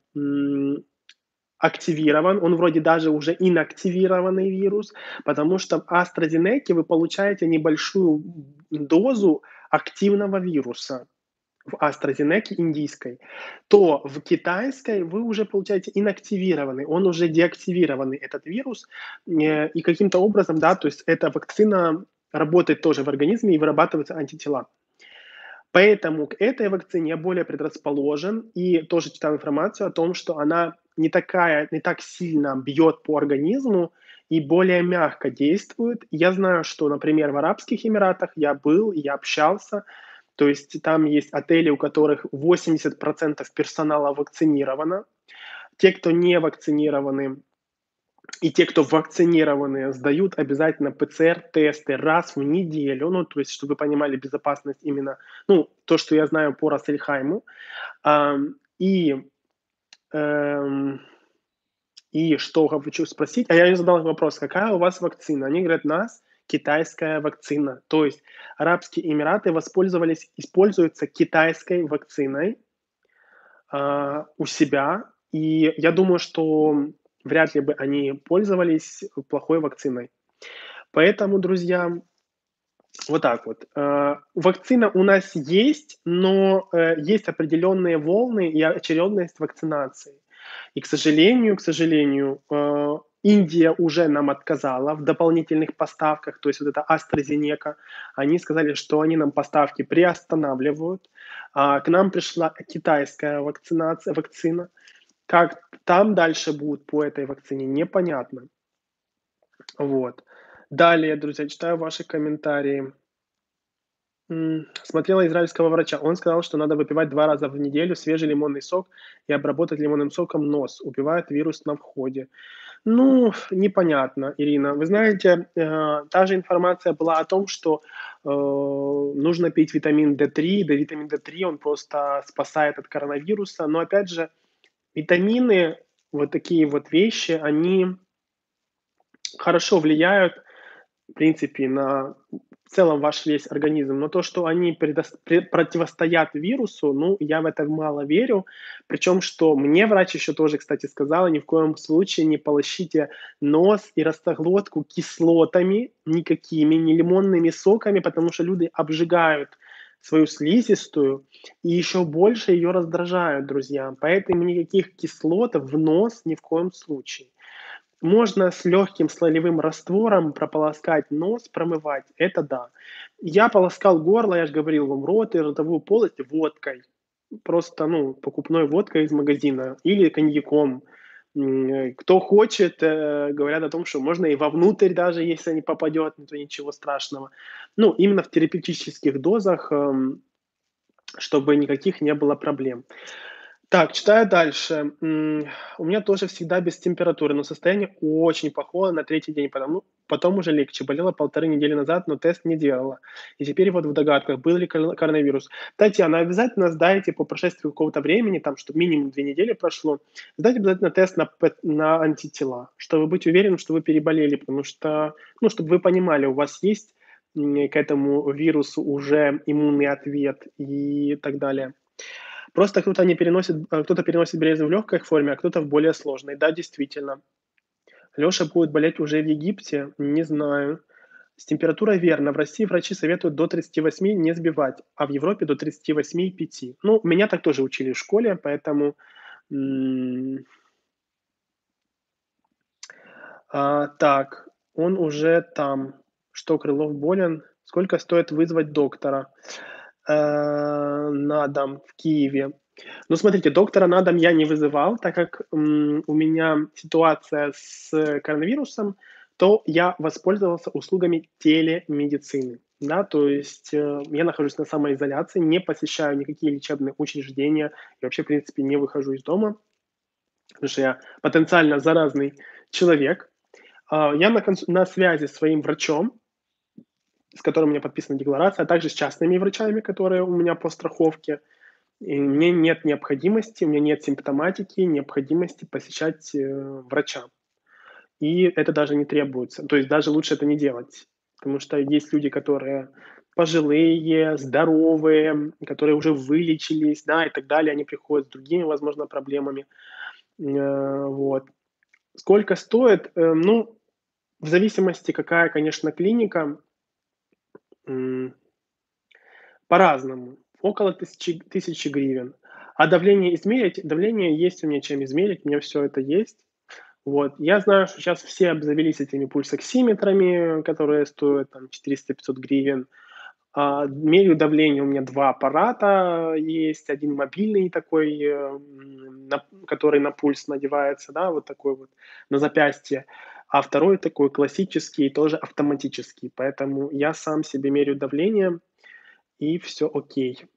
активирован, он вроде даже уже инактивированный вирус, потому что в AstraZeneca вы получаете небольшую дозу активного вируса в AstraZeneca индийской, то в китайской вы уже получаете инактивированный, он уже деактивированный, этот вирус, и каким-то образом, да, то есть эта вакцина работает тоже в организме и вырабатываются антитела. Поэтому к этой вакцине я более предрасположен и тоже читал информацию о том, что она не так сильно бьет по организму и более мягко действует. Я знаю, что, например, в Арабских Эмиратах я был, я общался, то есть там есть отели, у которых 80% персонала вакцинировано. Те, кто не вакцинированы, и те, кто вакцинированы, сдают обязательно ПЦР-тесты раз в неделю. Ну, то есть, чтобы вы понимали безопасность именно, ну, то, что я знаю по Рассельхайму. И, эм, и что хочу спросить, я им задал вопрос, какая у вас вакцина? Они говорят, у нас китайская вакцина. То есть Арабские Эмираты используются китайской вакциной у себя. И я думаю, что вряд ли бы они пользовались плохой вакциной. Поэтому, друзья, Вот так вот. Вакцина у нас есть, но, есть определенные волны и очередность вакцинации. И, к сожалению, Индия уже нам отказала в дополнительных поставках. То есть вот это AstraZeneca, они сказали, что они нам поставки приостанавливают. К нам пришла китайская вакцина. Как там дальше будет по этой вакцине, непонятно. Вот. Далее, друзья, читаю ваши комментарии. Смотрела израильского врача. Он сказал, что надо выпивать 2 раза в неделю свежий лимонный сок и обработать лимонным соком нос. Убивает вирус на входе. Ну, непонятно, Ирина. Вы знаете, та же информация была о том, что, нужно пить витамин D3. Да, витамин D3, он просто спасает от коронавируса. Но опять же, витамины, вот такие вот вещи, они хорошо влияют, в принципе, в целом ваш весь организм, но то, что они противостоят вирусу, ну, я в это мало верю. Причем, что мне врач еще тоже, кстати, сказала, ни в коем случае не полощите нос и ротоглотку кислотами никакими, не лимонными соками, потому что люди обжигают свою слизистую и еще больше ее раздражают, друзья. Поэтому никаких кислот в нос ни в коем случае. Можно с легким слоевым раствором прополоскать нос, промывать. Это да. Я полоскал горло, я же говорил вам, рот и ротовую полость водкой. Просто, ну, покупной водкой из магазина или коньяком. Кто хочет, говорят о том, что можно и вовнутрь даже, если не попадет, то ничего страшного. Ну, именно в терапевтических дозах, чтобы никаких не было проблем. Так, читаю дальше. У меня тоже всегда без температуры, но состояние очень плохое на третий день, потом уже легче. Болела 1,5 недели назад, но тест не делала. И теперь вот в догадках, был ли коронавирус. Татьяна, обязательно сдайте по прошествии какого-то времени, там, чтобы минимум 2 недели прошло, сдайте обязательно тест на антитела, чтобы быть уверенным, что вы переболели, потому что, ну, чтобы вы понимали, у вас есть к этому вирусу уже иммунный ответ и так далее. Просто кто-то переносит болезнь в легкой форме, а кто-то в более сложной. Да, действительно. Леша будет болеть уже в Египте? Не знаю. С температурой верно. В России врачи советуют до 38 не сбивать, а в Европе до 38,5. Ну, меня так тоже учили в школе, поэтому... Так, он уже там. Что, Крылов болен? Сколько стоит вызвать доктора? На дом в Киеве. Ну, смотрите, доктора на дом я не вызывал, так как, у меня ситуация с коронавирусом, то я воспользовался услугами телемедицины. Да, то есть, я нахожусь на самоизоляции, не посещаю никакие лечебные учреждения и вообще, в принципе, не выхожу из дома, потому что я потенциально заразный человек. Я на связи с своим врачом, с которым у меня подписана декларация, а также с частными врачами, которые у меня по страховке. И мне нет необходимости, у меня нет симптоматики, необходимости посещать, врача. И это даже не требуется. То есть даже лучше это не делать, потому что есть люди, которые пожилые, здоровые, которые уже вылечились, да, и так далее. Они приходят с другими, возможно, проблемами. Вот. Сколько стоит? Ну, в зависимости, какая, конечно, клиника, м, по-разному. Около тысячи гривен. А давление измерить? Давление есть у меня чем измерить, у меня все это есть. Вот. Я знаю, что сейчас все обзавелись этими пульсоксиметрами, которые стоят там 400-500 гривен. Меряю давление, у меня 2 аппарата есть. Один мобильный такой, который на пульс надевается, да, вот такой вот на запястье, а второй такой классический, тоже автоматический. Поэтому я сам себе меряю давление, и все окей.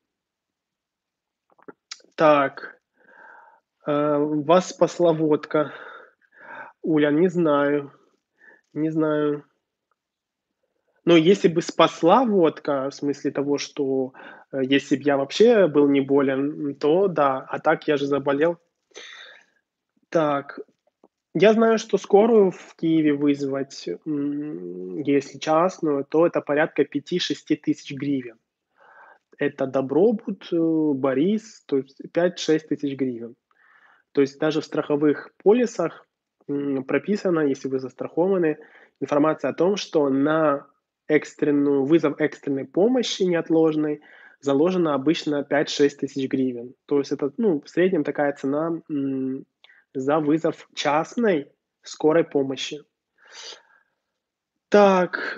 Так, вас спасла водка. Уля, не знаю, не знаю. Но если бы спасла водка, в смысле того, что, если б я вообще был не болен, то да, а так я же заболел. Так, я знаю, что скорую в Киеве вызвать, если частную, то это порядка 5-6 тысяч гривен. Это Добробут, Борис, то есть 5-6 тысяч гривен. То есть даже в страховых полисах, прописано, если вы застрахованы, информация о том, что на вызов экстренной помощи неотложной заложено обычно 5-6 тысяч гривен. То есть это, ну, в среднем такая цена за вызов частной скорой помощи. Так,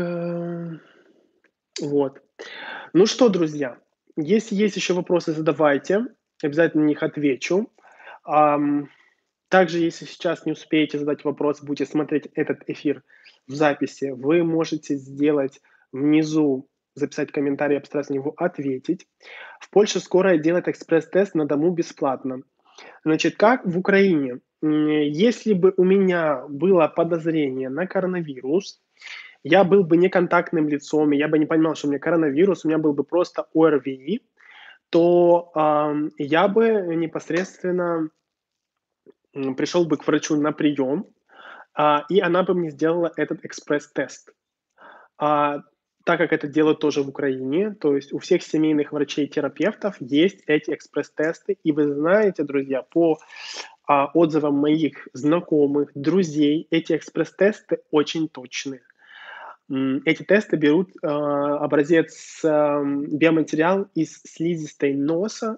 вот. Ну что, друзья, если есть еще вопросы, задавайте, обязательно на них отвечу. Ам, Также, если сейчас не успеете задать вопрос, будете смотреть этот эфир в записи, вы можете сделать внизу, записать комментарий, я постараюсь на него ответить. В Польше скоро делает экспресс-тест на дому бесплатно. Значит, как в Украине? Если бы у меня было подозрение на коронавирус, я был бы неконтактным лицом, и я бы не понимал, что у меня коронавирус, у меня был бы просто ОРВИ, то я бы непосредственно пришел бы к врачу на прием, и она бы мне сделала этот экспресс-тест. А, так как это делают тоже в Украине, то есть у всех семейных врачей-терапевтов есть эти экспресс-тесты. И вы знаете, друзья, по отзывам моих знакомых, друзей, эти экспресс-тесты очень точные. Эти тесты берут образец, биоматериал из слизистой носа,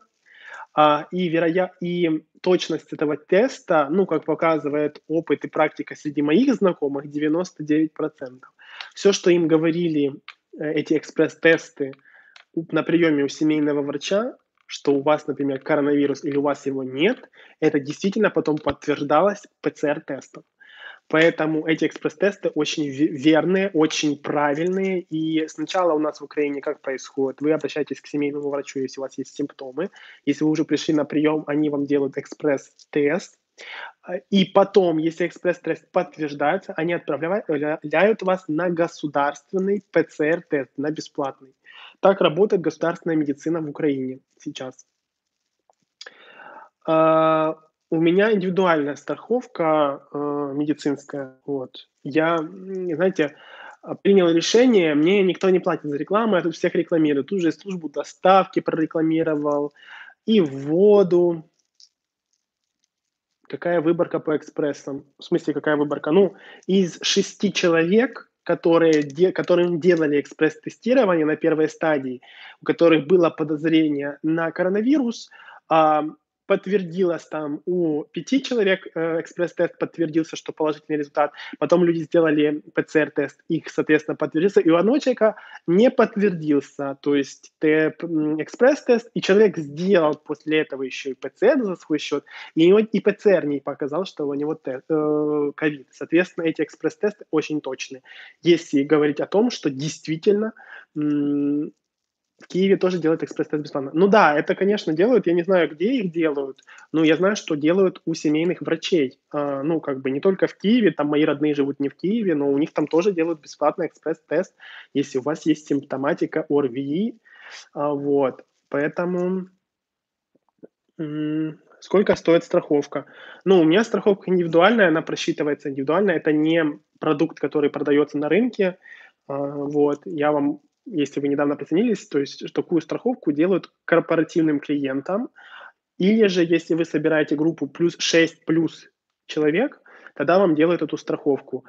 и точность этого теста, ну, как показывает опыт и практика среди моих знакомых, 99%. Все, что им говорили эти экспресс-тесты на приеме у семейного врача, что у вас, например, коронавирус или у вас его нет, это действительно потом подтверждалось ПЦР-тестом. Поэтому эти экспресс-тесты очень верные, очень правильные. И сначала у нас в Украине как происходит? Вы обращаетесь к семейному врачу, если у вас есть симптомы. Если вы уже пришли на прием, они вам делают экспресс-тест. И потом, если экспресс-тест подтверждается, они отправляют вас на государственный ПЦР-тест, на бесплатный. Так работает государственная медицина в Украине сейчас. У меня индивидуальная страховка, медицинская. Вот. Я, знаете, принял решение, мне никто не платит за рекламу, я тут всех рекламирую. Тут же и службу доставки прорекламировал, и воду. Какая выборка по экспрессам? В смысле, какая выборка? Ну, из 6 человек, которым делали экспресс-тестирование на первой стадии, у которых было подозрение на коронавирус, а, подтвердилось там у 5 человек, экспресс-тест подтвердился, что положительный результат. Потом люди сделали ПЦР-тест, их, соответственно, подтвердился. И у одного человека не подтвердился, то есть экспресс-тест, и человек сделал после этого еще и ПЦР за свой счет, и у него и ПЦР не показал, что у него ковид. Соответственно, эти экспресс-тесты очень точные. Если говорить о том, что действительно в Киеве тоже делают экспресс-тест бесплатно. Ну да, это, конечно, делают. Я не знаю, где их делают, но я знаю, что делают у семейных врачей. Ну, как бы не только в Киеве, там мои родные живут не в Киеве, но у них там тоже делают бесплатный экспресс-тест, если у вас есть симптоматика ОРВИ. Вот. Поэтому сколько стоит страховка? Ну, у меня страховка индивидуальная, она просчитывается индивидуально. Это не продукт, который продается на рынке. Вот. Я вам, если вы недавно присоединились, то есть такую страховку делают корпоративным клиентам. Или же, если вы собираете группу плюс 6 плюс человек, тогда вам делают эту страховку.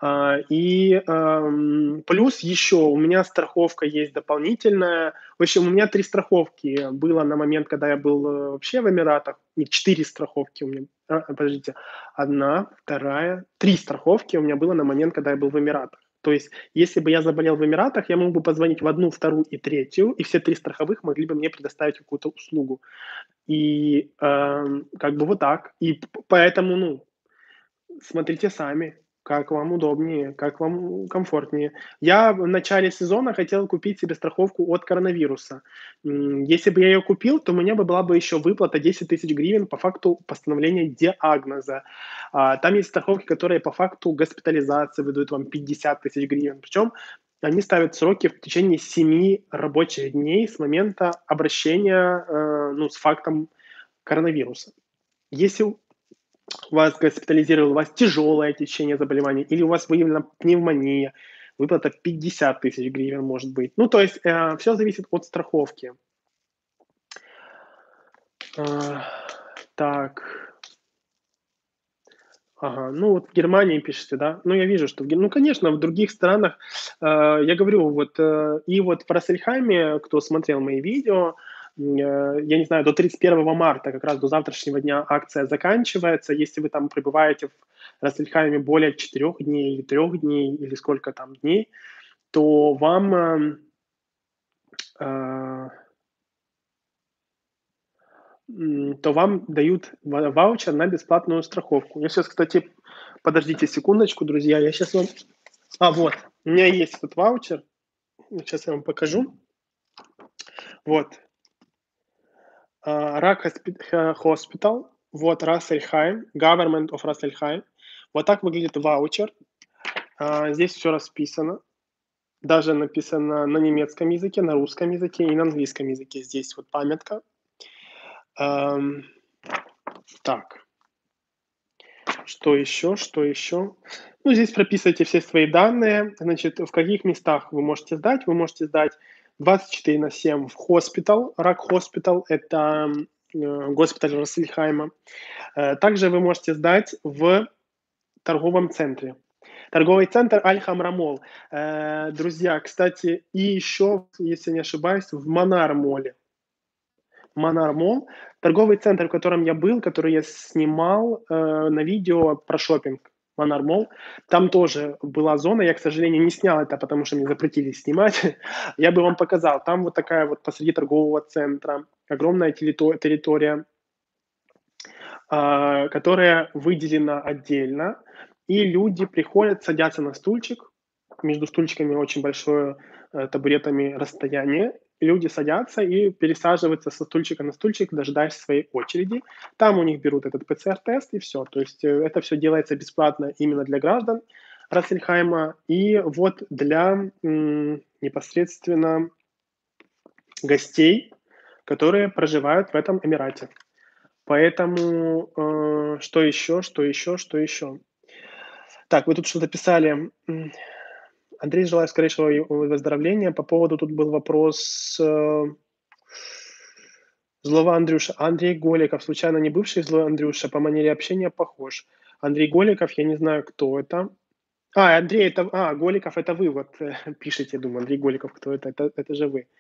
Плюс еще у меня страховка есть дополнительная. В общем, у меня 3 страховки было на момент, когда я был вообще в Эмиратах. Нет, 4 страховки у меня. Подождите, 1, 2, 3 страховки у меня было на момент, когда я был в Эмиратах. То есть, если бы я заболел в Эмиратах, я мог бы позвонить в 1, 2 и 3, и все 3 страховых могли бы мне предоставить какую-то услугу. И, как бы вот так. И поэтому, ну, смотрите сами, как вам удобнее, как вам комфортнее. Я в начале сезона хотел купить себе страховку от коронавируса. Если бы я ее купил, то у меня бы была бы еще выплата 10 тысяч гривен по факту постановления диагноза. Там есть страховки, которые по факту госпитализации выдают вам 50 тысяч гривен. Причем они ставят сроки в течение 7 рабочих дней с момента обращения, ну, с фактом коронавируса. Если вас госпитализировали, у вас тяжелое течение заболевания или у вас выявлена пневмония, выплата 50 тысяч гривен может быть. Ну, то есть все зависит от страховки. Так. Ага, ну вот в Германии пишете, да? Ну, я вижу, что ну, конечно, в других странах, я говорю, вот, и вот в Рассельхайме, кто смотрел мои видео, я не знаю, до 31 марта, как раз до завтрашнего дня акция заканчивается. Если вы там пребываете в Рассельхайме более 4 дней или 3 дней, или сколько там дней, то вам, а, то вам дают ваучер на бесплатную страховку. Я сейчас, кстати, подождите секундочку, друзья, я сейчас вам. Вот, у меня есть этот ваучер. Сейчас я вам покажу. Вот, Рак Hospital, вот Рассельхайм, Government of Рассельхайм. Вот так выглядит ваучер. Здесь все расписано. Даже написано на немецком языке, на русском языке и на английском языке. Здесь вот памятка. Ам, так, что еще, что еще? Ну, здесь прописывайте все свои данные. Значит, в каких местах вы можете сдать? Вы можете сдать 24/7 в хоспитал. Рак Хоспитал– это госпиталь Рассельхайма. Также вы можете сдать в торговом центре. Торговый центр Аль-Хамрамол. Друзья, кстати, и еще, если не ошибаюсь, в Монар-моле. Монар-мол, торговый центр, в котором я был, который я снимал на видео про шопинг. Монар-мол. Там тоже была зона. Я, к сожалению, не снял это, потому что мне запретили снимать. Я бы вам показал. Там вот такая вот посреди торгового центра огромная территория, которая выделена отдельно, и люди приходят, садятся на стульчик, между стульчиками очень большое табуретами расстояние, люди садятся и пересаживаются со стульчика на стульчик, дожидаясь своей очереди. Там у них берут этот ПЦР-тест и все. То есть это все делается бесплатно именно для граждан Рассельхайма и вот для непосредственно гостей, которые проживают в этом Эмирате. Поэтому, что еще, что еще, что еще? Так, вы тут что-то писали. Андрей, желаю скорейшего выздоровления. По поводу тут был вопрос, злого Андрюша. Андрей Голиков, случайно не бывший злой Андрюша? По манере общения похож. Андрей Голиков, я не знаю, кто это. Андрей, это, Голиков, это вы вот пишете, думаю, Андрей Голиков, кто это? Это же вы.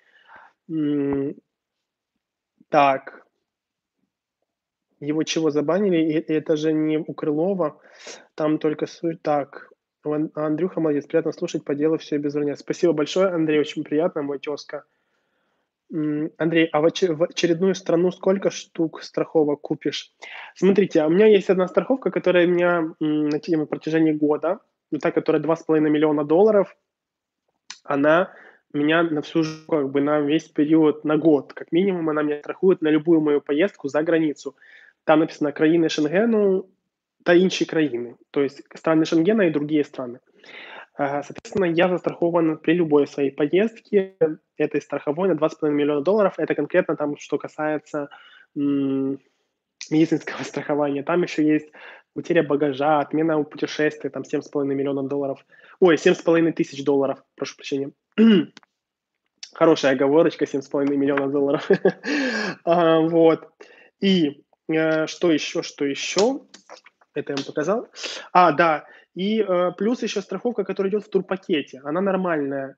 Так, его чего забанили? Это же не у Крылова. Там только суть так. Андрюха молодец, приятно слушать, по делу все без вранья. Спасибо большое, Андрей, очень приятно, мой тезка. Андрей, а в очередную страну сколько штук страховок купишь? Смотрите, у меня есть одна страховка, которая у меня на протяжении года, та, которая $2,5 миллиона, она меня на всю жизнь, как бы на весь период, на год, как минимум, она меня страхует на любую мою поездку за границу. Там написано «країни Шенгену» та інші країни, то есть страны Шенгена и другие страны. Соответственно, я застрахован при любой своей поездке этой страховой на $2,5 миллиона. Это конкретно там, что касается медицинского страхования. Там еще есть утеря багажа, отмена путешествия, там $7,5 миллиона. Ой, $7,5 тысяч, прошу прощения. Хорошая оговорочка, $7,5 миллиона. Вот. И что еще, что еще? Это я вам показал. Да. И плюс еще страховка, которая идет в турпакете. Она нормальная.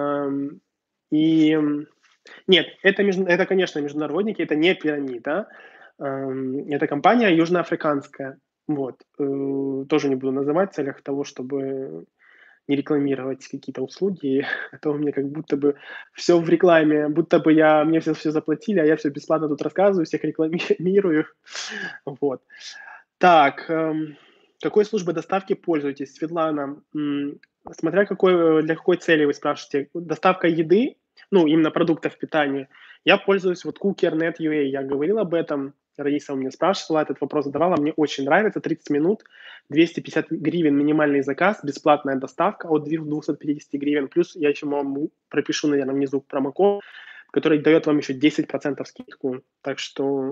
И нет, это, конечно, международники, это не пирамида. Это компания южноафриканская. Вот. Тоже не буду называть в целях того, чтобы не рекламировать какие-то услуги, а то у меня как будто бы все в рекламе, будто бы мне все заплатили, а я все бесплатно тут рассказываю, всех рекламирую. Вот. Так, какой службой доставки пользуетесь? Светлана, смотря для какой цели вы спрашиваете. Доставка еды, ну, именно продуктов питания, я пользуюсь вот Cooker.net.ua, я говорил об этом, Раиса у меня спрашивала, этот вопрос задавала, мне очень нравится, 30 минут, 250 гривен минимальный заказ, бесплатная доставка от 250 гривен, плюс я еще вам пропишу, наверное, внизу промокод, который дает вам еще 10% скидку, так что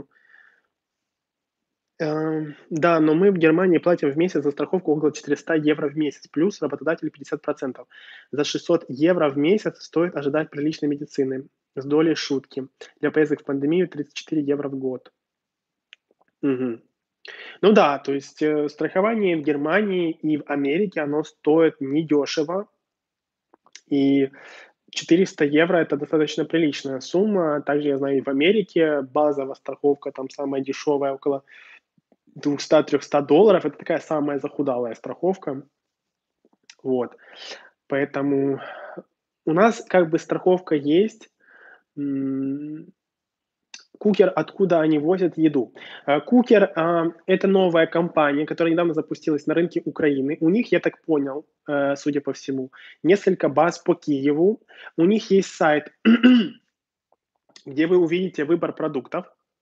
да, но мы в Германии платим в месяц за страховку около 400 евро в месяц, плюс работодатель 50%. За 600 евро в месяц стоит ожидать приличной медицины с долей шутки. Для поездок в пандемию 34 евро в год. Мгм. Ну да, то есть, страхование в Германии и в Америке, оно стоит недешево, и 400 евро — это достаточно приличная сумма. Также я знаю, и в Америке базовая страховка там самая дешевая, около 200-300 долларов. Это такая самая захудалая страховка. Вот. Поэтому у нас как бы страховка есть. М, Кукер, откуда они возят еду? Кукер, это новая компания, которая недавно запустилась на рынке Украины. У них, я так понял, судя по всему, несколько баз по Киеву. У них есть сайт, где вы увидите выбор продуктов.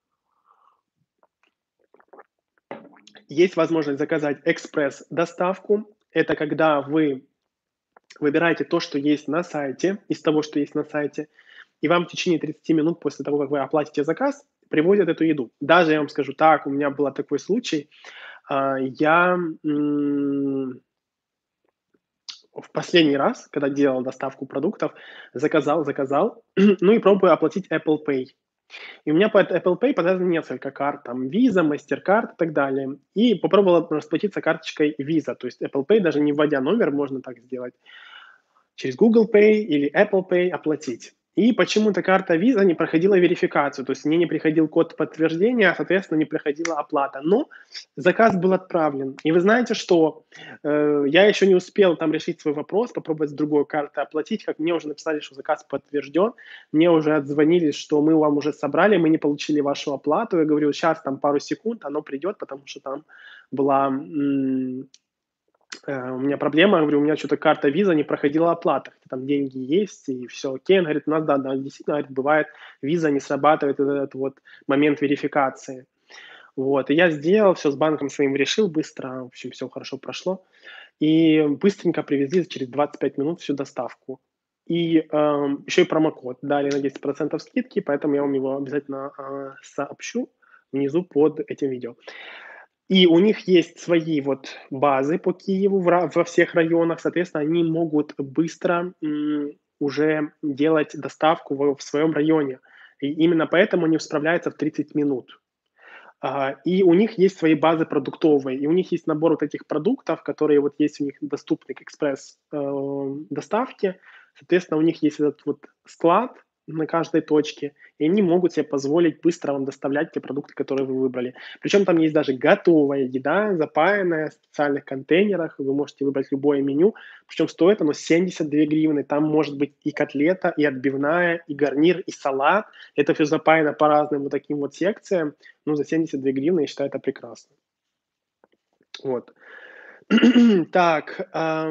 Есть возможность заказать экспресс-доставку. Это когда вы выбираете то, что есть на сайте, из того, что есть на сайте, и вам в течение 30 минут после того, как вы оплатите заказ, привозят эту еду. Даже я вам скажу так, у меня был такой случай, я в последний раз, когда делал доставку продуктов, заказал, ну и пробую оплатить Apple Pay. И у меня по Apple Pay подано несколько карт, там Visa, MasterCard и так далее. И попробовал расплатиться карточкой Visa, то есть Apple Pay, даже не вводя номер, можно так сделать. Через Google Pay или Apple Pay оплатить. И почему-то карта Visa не проходила верификацию, то есть мне не приходил код подтверждения, а, соответственно, не приходила оплата. Но заказ был отправлен. И вы знаете что? Я еще не успел там решить свой вопрос, попробовать с другой карты оплатить, как мне уже написали, что заказ подтвержден. Мне уже отзвонились, что мы вам уже собрали, мы не получили вашу оплату. Я говорю, сейчас там пару секунд, оно придет, потому что там была у меня проблема, говорю, у меня что то карта Visa не проходила оплата, хотя там деньги есть и все окей. Он говорит, у нас, да, да, действительно, говорит, бывает, Visa не срабатывает вот этот вот момент верификации. Вот, и я сделал, все с банком своим решил быстро, в общем, все хорошо прошло. И быстренько привезли через 25 минут всю доставку. И, еще и промокод дали на 10% скидки, поэтому я вам его обязательно, сообщу внизу под этим видео. И у них есть свои вот базы по Киеву во всех районах. Соответственно, они могут быстро, уже делать доставку в своем районе. И именно поэтому они справляются в 30 минут. И у них есть свои базы продуктовые, и у них есть набор вот этих продуктов, которые вот есть у них доступны к экспресс, доставке. Соответственно, у них есть этот вот склад на каждой точке, и они могут себе позволить быстро вам доставлять те продукты, которые вы выбрали. Причем там есть даже готовая еда, запаянная в специальных контейнерах. Вы можете выбрать любое меню, причем стоит оно 72 гривны. Там может быть и котлета, и отбивная, и гарнир, и салат. Это все запаяно по разным вот таким вот секциям. Ну, за 72 гривны, я считаю, это прекрасно. Вот. Так,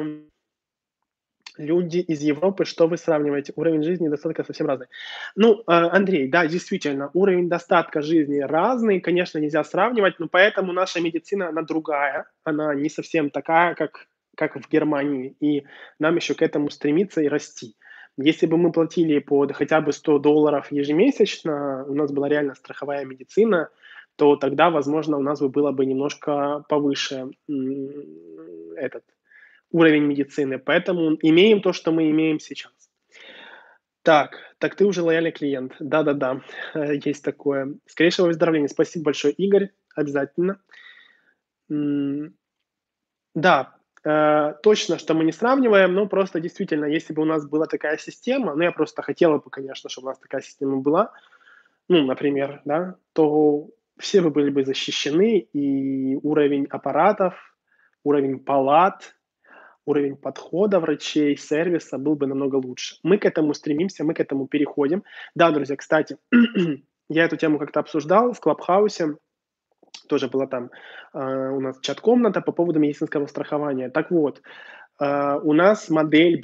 люди из Европы, что вы сравниваете? Уровень жизни и достатка совсем разный. Ну, Андрей, да, действительно, уровень достатка жизни разный, конечно, нельзя сравнивать, но поэтому наша медицина, она другая, она не совсем такая, как в Германии, и нам еще к этому стремиться и расти. Если бы мы платили под хотя бы 100 долларов ежемесячно, у нас была реально страховая медицина, то тогда, возможно, у нас бы было бы немножко повыше этот уровень медицины. Поэтому имеем то, что мы имеем сейчас. Так ты уже лояльный клиент. Да-да-да, есть такое. Скорейшего выздоровления. Спасибо большое, Игорь. Обязательно. М, да, точно, что мы не сравниваем, но просто действительно, если бы у нас была такая система, ну, я просто хотела бы, конечно, чтобы у нас такая система была, ну, например, да, то все бы были бы защищены, и уровень аппаратов, уровень палат, уровень подхода врачей, сервиса был бы намного лучше. Мы к этому стремимся, мы к этому переходим. Да, друзья, кстати, я эту тему как-то обсуждал в Клабхаусе, тоже была там у нас чат-комната по поводу медицинского страхования. Так вот, у нас модель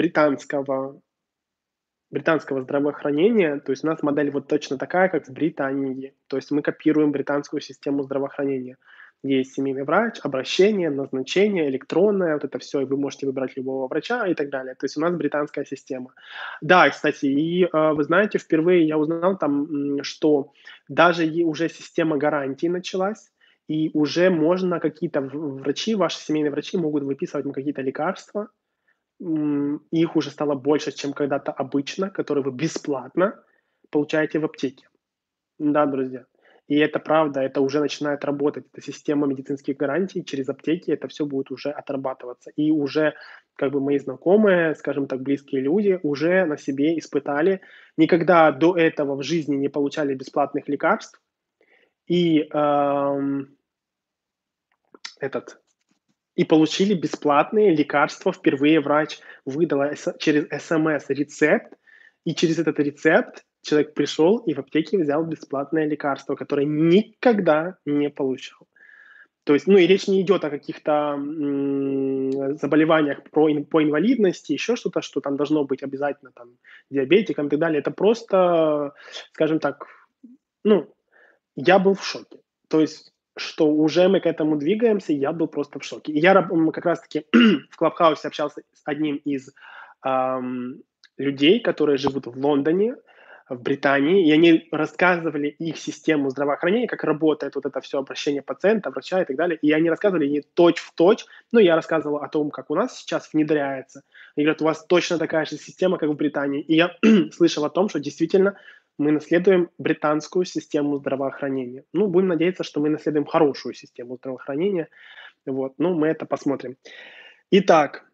британского здравоохранения, то есть у нас модель вот точно такая, как в Британии. То есть мы копируем британскую систему здравоохранения. Есть семейный врач, обращение, назначение, электронное, вот это все, и вы можете выбрать любого врача и так далее. То есть у нас британская система. Да, кстати, и вы знаете, впервые я узнал там, что даже уже система гарантий началась, и уже можно какие-то врачи, ваши семейные врачи могут выписывать вам какие-то лекарства, их уже стало больше, чем когда-то обычно, которые вы бесплатно получаете в аптеке. Да, друзья. И это правда, это уже начинает работать. Эта система медицинских гарантий через аптеки, это все будет уже отрабатываться. И уже как бы мои знакомые, скажем так, близкие люди уже на себе испытали. Никогда до этого в жизни не получали бесплатных лекарств. И, этот и получили бесплатные лекарства. Впервые врач выдала через СМС рецепт, и через этот рецепт человек пришел и в аптеке взял бесплатное лекарство, которое никогда не получал. То есть, ну и речь не идет о каких-то заболеваниях по инвалидности, еще что-то, что там должно быть обязательно там диабетиком и так далее. Это просто, скажем так, ну, я был в шоке. То есть, что уже мы к этому двигаемся, я был просто в шоке. И я как раз-таки в Клабхаусе общался с одним из ам, людей, которые живут в Лондоне, в Британии, и они рассказывали их систему здравоохранения, как работает вот это все обращение пациента, врача и так далее. И они рассказывали не точь в точь, но я рассказывал о том, как у нас сейчас внедряется. Они говорят, у вас точно такая же система, как в Британии. И я слышал о том, что действительно мы наследуем британскую систему здравоохранения. Ну, будем надеяться, что мы наследуем хорошую систему здравоохранения. Вот, ну, мы это посмотрим. Итак,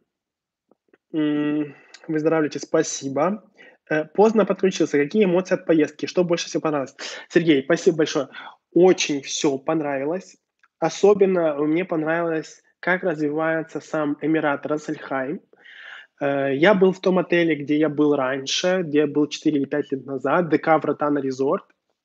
выздоравливайте, спасибо. Поздно подключился. Какие эмоции от поездки? Что больше всего понравилось? Сергей, спасибо большое. Очень все понравилось. Особенно мне понравилось, как развивается сам Эмират Рассельхайм. Я был в том отеле, где я был раньше, где я был 4 или 5 лет назад, ДК Вратана Резорт.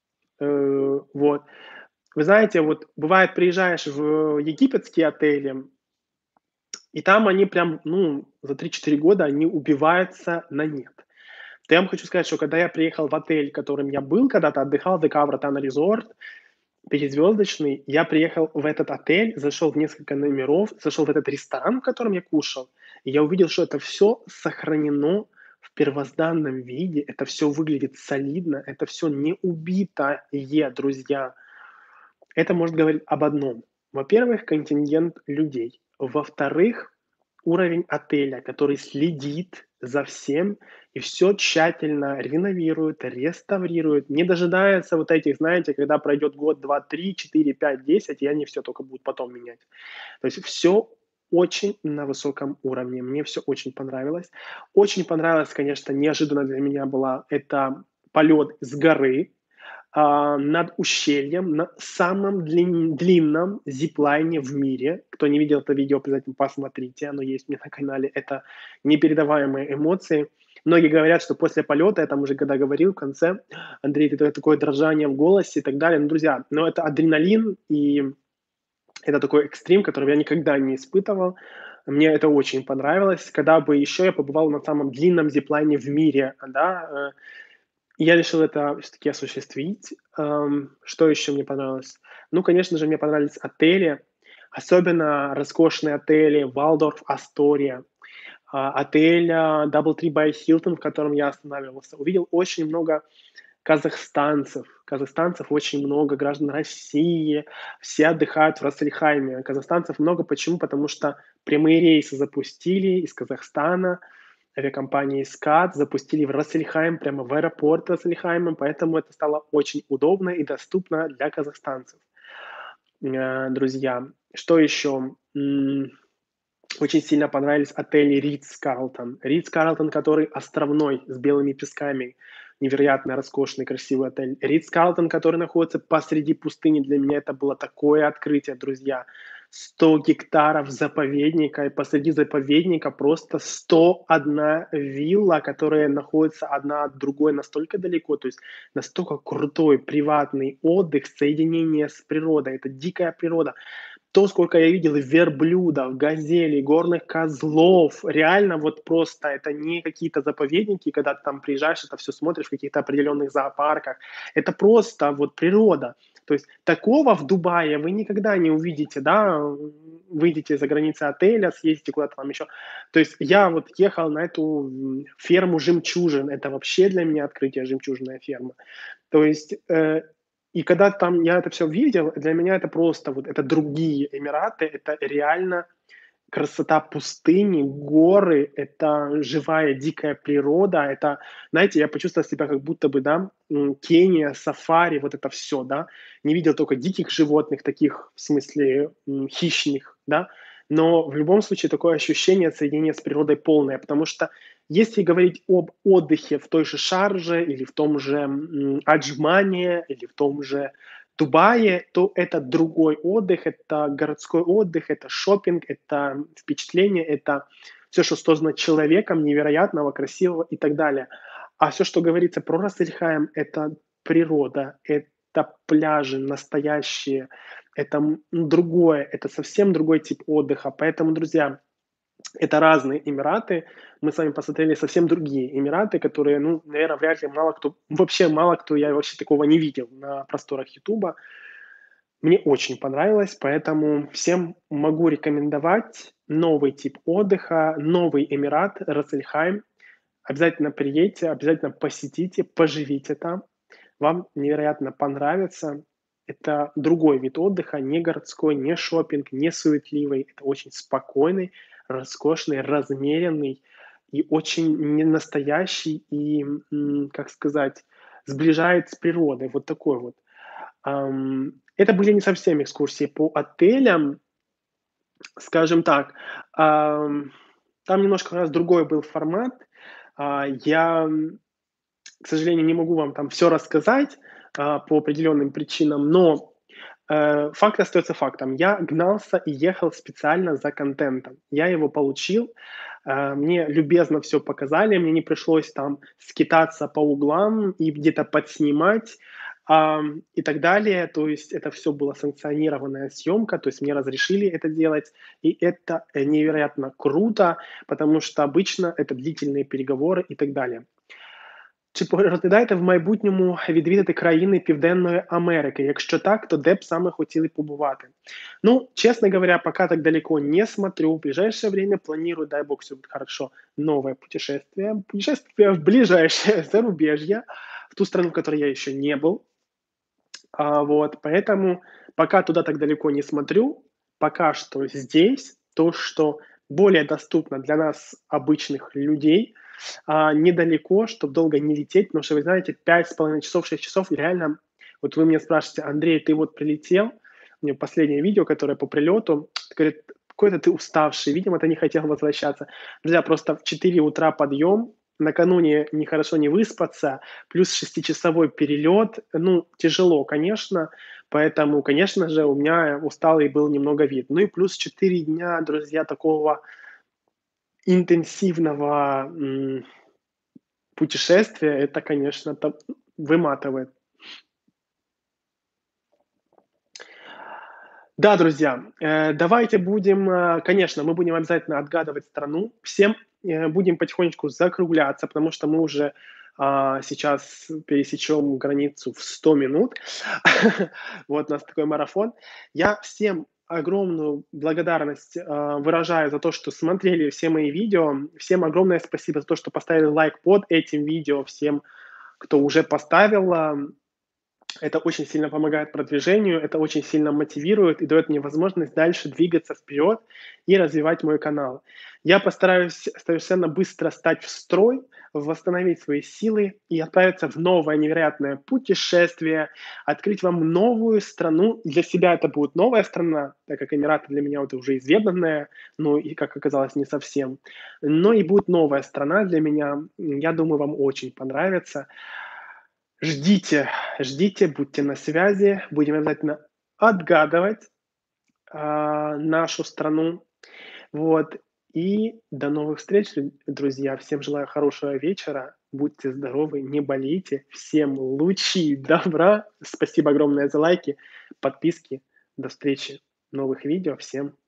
Вот. Вы знаете, вот бывает, приезжаешь в египетские отели, и там они прям, ну, за 3-4 года они убиваются на нет. То я вам хочу сказать, что когда я приехал в отель, в котором я был когда-то, отдыхал, ДК Вратана Резорт, пятизвездочный, я приехал в этот отель, зашел в несколько номеров, зашел в этот ресторан, в котором я кушал, и я увидел, что это все сохранено в первозданном виде, это все выглядит солидно, это все не убитое, друзья. Это может говорить об одном. Во-первых, контингент людей. Во-вторых, уровень отеля, который следит за всем и все тщательно реновирует, реставрирует, не дожидается вот этих, знаете, когда пройдет год, 2, 3, 4, 5, 10, и они все только будут потом менять. То есть все очень на высоком уровне. Мне все очень понравилось. Очень понравилось, конечно, неожиданно для меня было это полет с горы, над ущельем, на самом длинном зиплайне в мире. Кто не видел это видео, обязательно посмотрите, оно есть у меня на канале. Это непередаваемые эмоции. Многие говорят, что после полета, я там уже когда говорил в конце, Андрей, это такое дрожание в голосе и так далее. Ну, друзья, но это адреналин, и это такой экстрим, который я никогда не испытывал. Мне это очень понравилось. Когда бы еще я побывал на самом длинном зиплайне в мире, да, я решил это все-таки осуществить. Что еще мне понравилось? Ну, конечно же, мне понравились отели, особенно роскошные отели Валдорф Астория, отель DoubleTree by Hilton, в котором я останавливался. Увидел очень много казахстанцев очень много, граждан России, все отдыхают в Рассельхайме. Казахстанцев много, почему? Потому что прямые рейсы запустили из Казахстана, авиакомпании «Скат» запустили в Рассельхайм, прямо в аэропорт Рассельхайма, поэтому это стало очень удобно и доступно для казахстанцев. Друзья, что еще? Очень сильно понравились отели Ридс-Карлтон. Ридс-Карлтон, который островной, с белыми песками. Невероятно роскошный, красивый отель. Ридс-Карлтон, который находится посреди пустыни. Для меня это было такое открытие, друзья. 100 гектаров заповедника, и посреди заповедника просто 101 вилла, которая находится одна от другой настолько далеко, то есть настолько крутой приватный отдых, соединение с природой. Это дикая природа. То, сколько я видел верблюдов, газелей, горных козлов, реально вот просто это не какие-то заповедники, когда ты там приезжаешь, это все смотришь в каких-то определенных зоопарках. Это просто вот природа. То есть такого в Дубае вы никогда не увидите, да, выйдете за границы отеля, съездите куда-то там еще. То есть я вот ехал на эту ферму жемчужин, это вообще для меня открытие, жемчужная ферма. То есть и когда там я это все видел, для меня это просто вот это другие Эмираты, это реально красота пустыни, горы, это живая дикая природа, это, знаете, я почувствовал себя как будто бы, да, Кения, сафари, вот это все, да. Не видел только диких животных, таких, в смысле, хищных, да, но в любом случае такое ощущение соединения с природой полное, потому что если говорить об отдыхе в той же Шарже или в том же, Аджмане, или в том же Дубае, то это другой отдых, это городской отдых, это шопинг, это впечатление, это все, что создано человеком, невероятного, красивого и так далее. А все, что говорится про Ras это природа, это пляжи настоящие, это, другое, это совсем другой тип отдыха. Поэтому, друзья, это разные Эмираты. Мы с вами посмотрели совсем другие Эмираты, которые, ну, наверно, вряд ли мало кто, я вообще такого не видел на просторах "Ютуба". Мне очень понравилось, поэтому всем могу рекомендовать новый тип отдыха, новый Эмират, Рас Обязательно приедьте, обязательно посетите, поживите там. Вам невероятно понравится. Это другой вид отдыха, не городской, не шопинг, не суетливый. Это очень спокойный, роскошный, размеренный и очень ненастоящий и, как сказать, сближает с природой. Вот такой вот. Это были не совсем экскурсии по отелям, скажем так. Там немножко у нас другой был формат. Я, к сожалению, не могу вам там все рассказать, по определенным причинам, но, факт остается фактом. Я гнался и ехал специально за контентом. Я его получил, мне любезно все показали, мне не пришлось там скитаться по углам и где-то подснимать, и так далее. То есть это все была санкционированная съемка, то есть мне разрешили это делать, и это, невероятно круто, потому что обычно это длительные переговоры и так далее. Чи розглядаєте в майбутньому відвідати країни Південної Америки? Якщо так, то де б саме хотіли побувати? Ну, честно говоря, пока так далеко не смотрю. В ближайшее время планирую, дай бог, все будет хорошо, новое путешествие. Путешествие в ближайшее зарубежье, в ту страну, в которой я еще не был. Вот, поэтому пока туда так далеко не смотрю. Пока что здесь то, что более доступно для нас, обычных людей, недалеко, чтобы долго не лететь, потому что, вы знаете, 5,5 часов, 6 часов, и реально, вот вы меня спрашиваете: "Андрей, ты вот прилетел?" У меня последнее видео, которое по прилету, говорит: "Какой-то ты уставший". Видимо, ты не хотел возвращаться. Друзья, просто в 4 утра подъем, накануне нехорошо не выспаться, плюс шестичасовой перелет. Ну, тяжело, конечно, поэтому, конечно же, у меня усталый был немного вид. Ну и плюс 4 дня, друзья, такого интенсивного, путешествия — это, конечно, выматывает. Да, друзья, давайте будем, конечно, мы будем обязательно отгадывать страну. Всем, будем потихонечку закругляться, потому что мы уже, сейчас пересечем границу в 100 минут. Вот у нас такой марафон. Я всем огромную благодарность, выражаю за то, что смотрели все мои видео. Всем огромное спасибо за то, что поставили лайк под этим видео. Всем, кто уже поставил, это очень сильно помогает продвижению, это очень сильно мотивирует и дает мне возможность дальше двигаться вперед и развивать мой канал. Я постараюсь совершенно быстро стать в строй, восстановить свои силы и отправиться в новое невероятное путешествие, открыть вам новую страну. Для себя это будет новая страна, так как Эмираты для меня это уже изведанная, но и, как оказалось, не совсем. Но и будет новая страна для меня. Я думаю, вам очень понравится. Ждите, ждите, будьте на связи. Будем обязательно отгадывать, нашу страну. Вот. И до новых встреч, друзья. Всем желаю хорошего вечера. Будьте здоровы, не болейте. Всем лучи добра. Спасибо огромное за лайки, подписки. До встречи в новых видео. Всем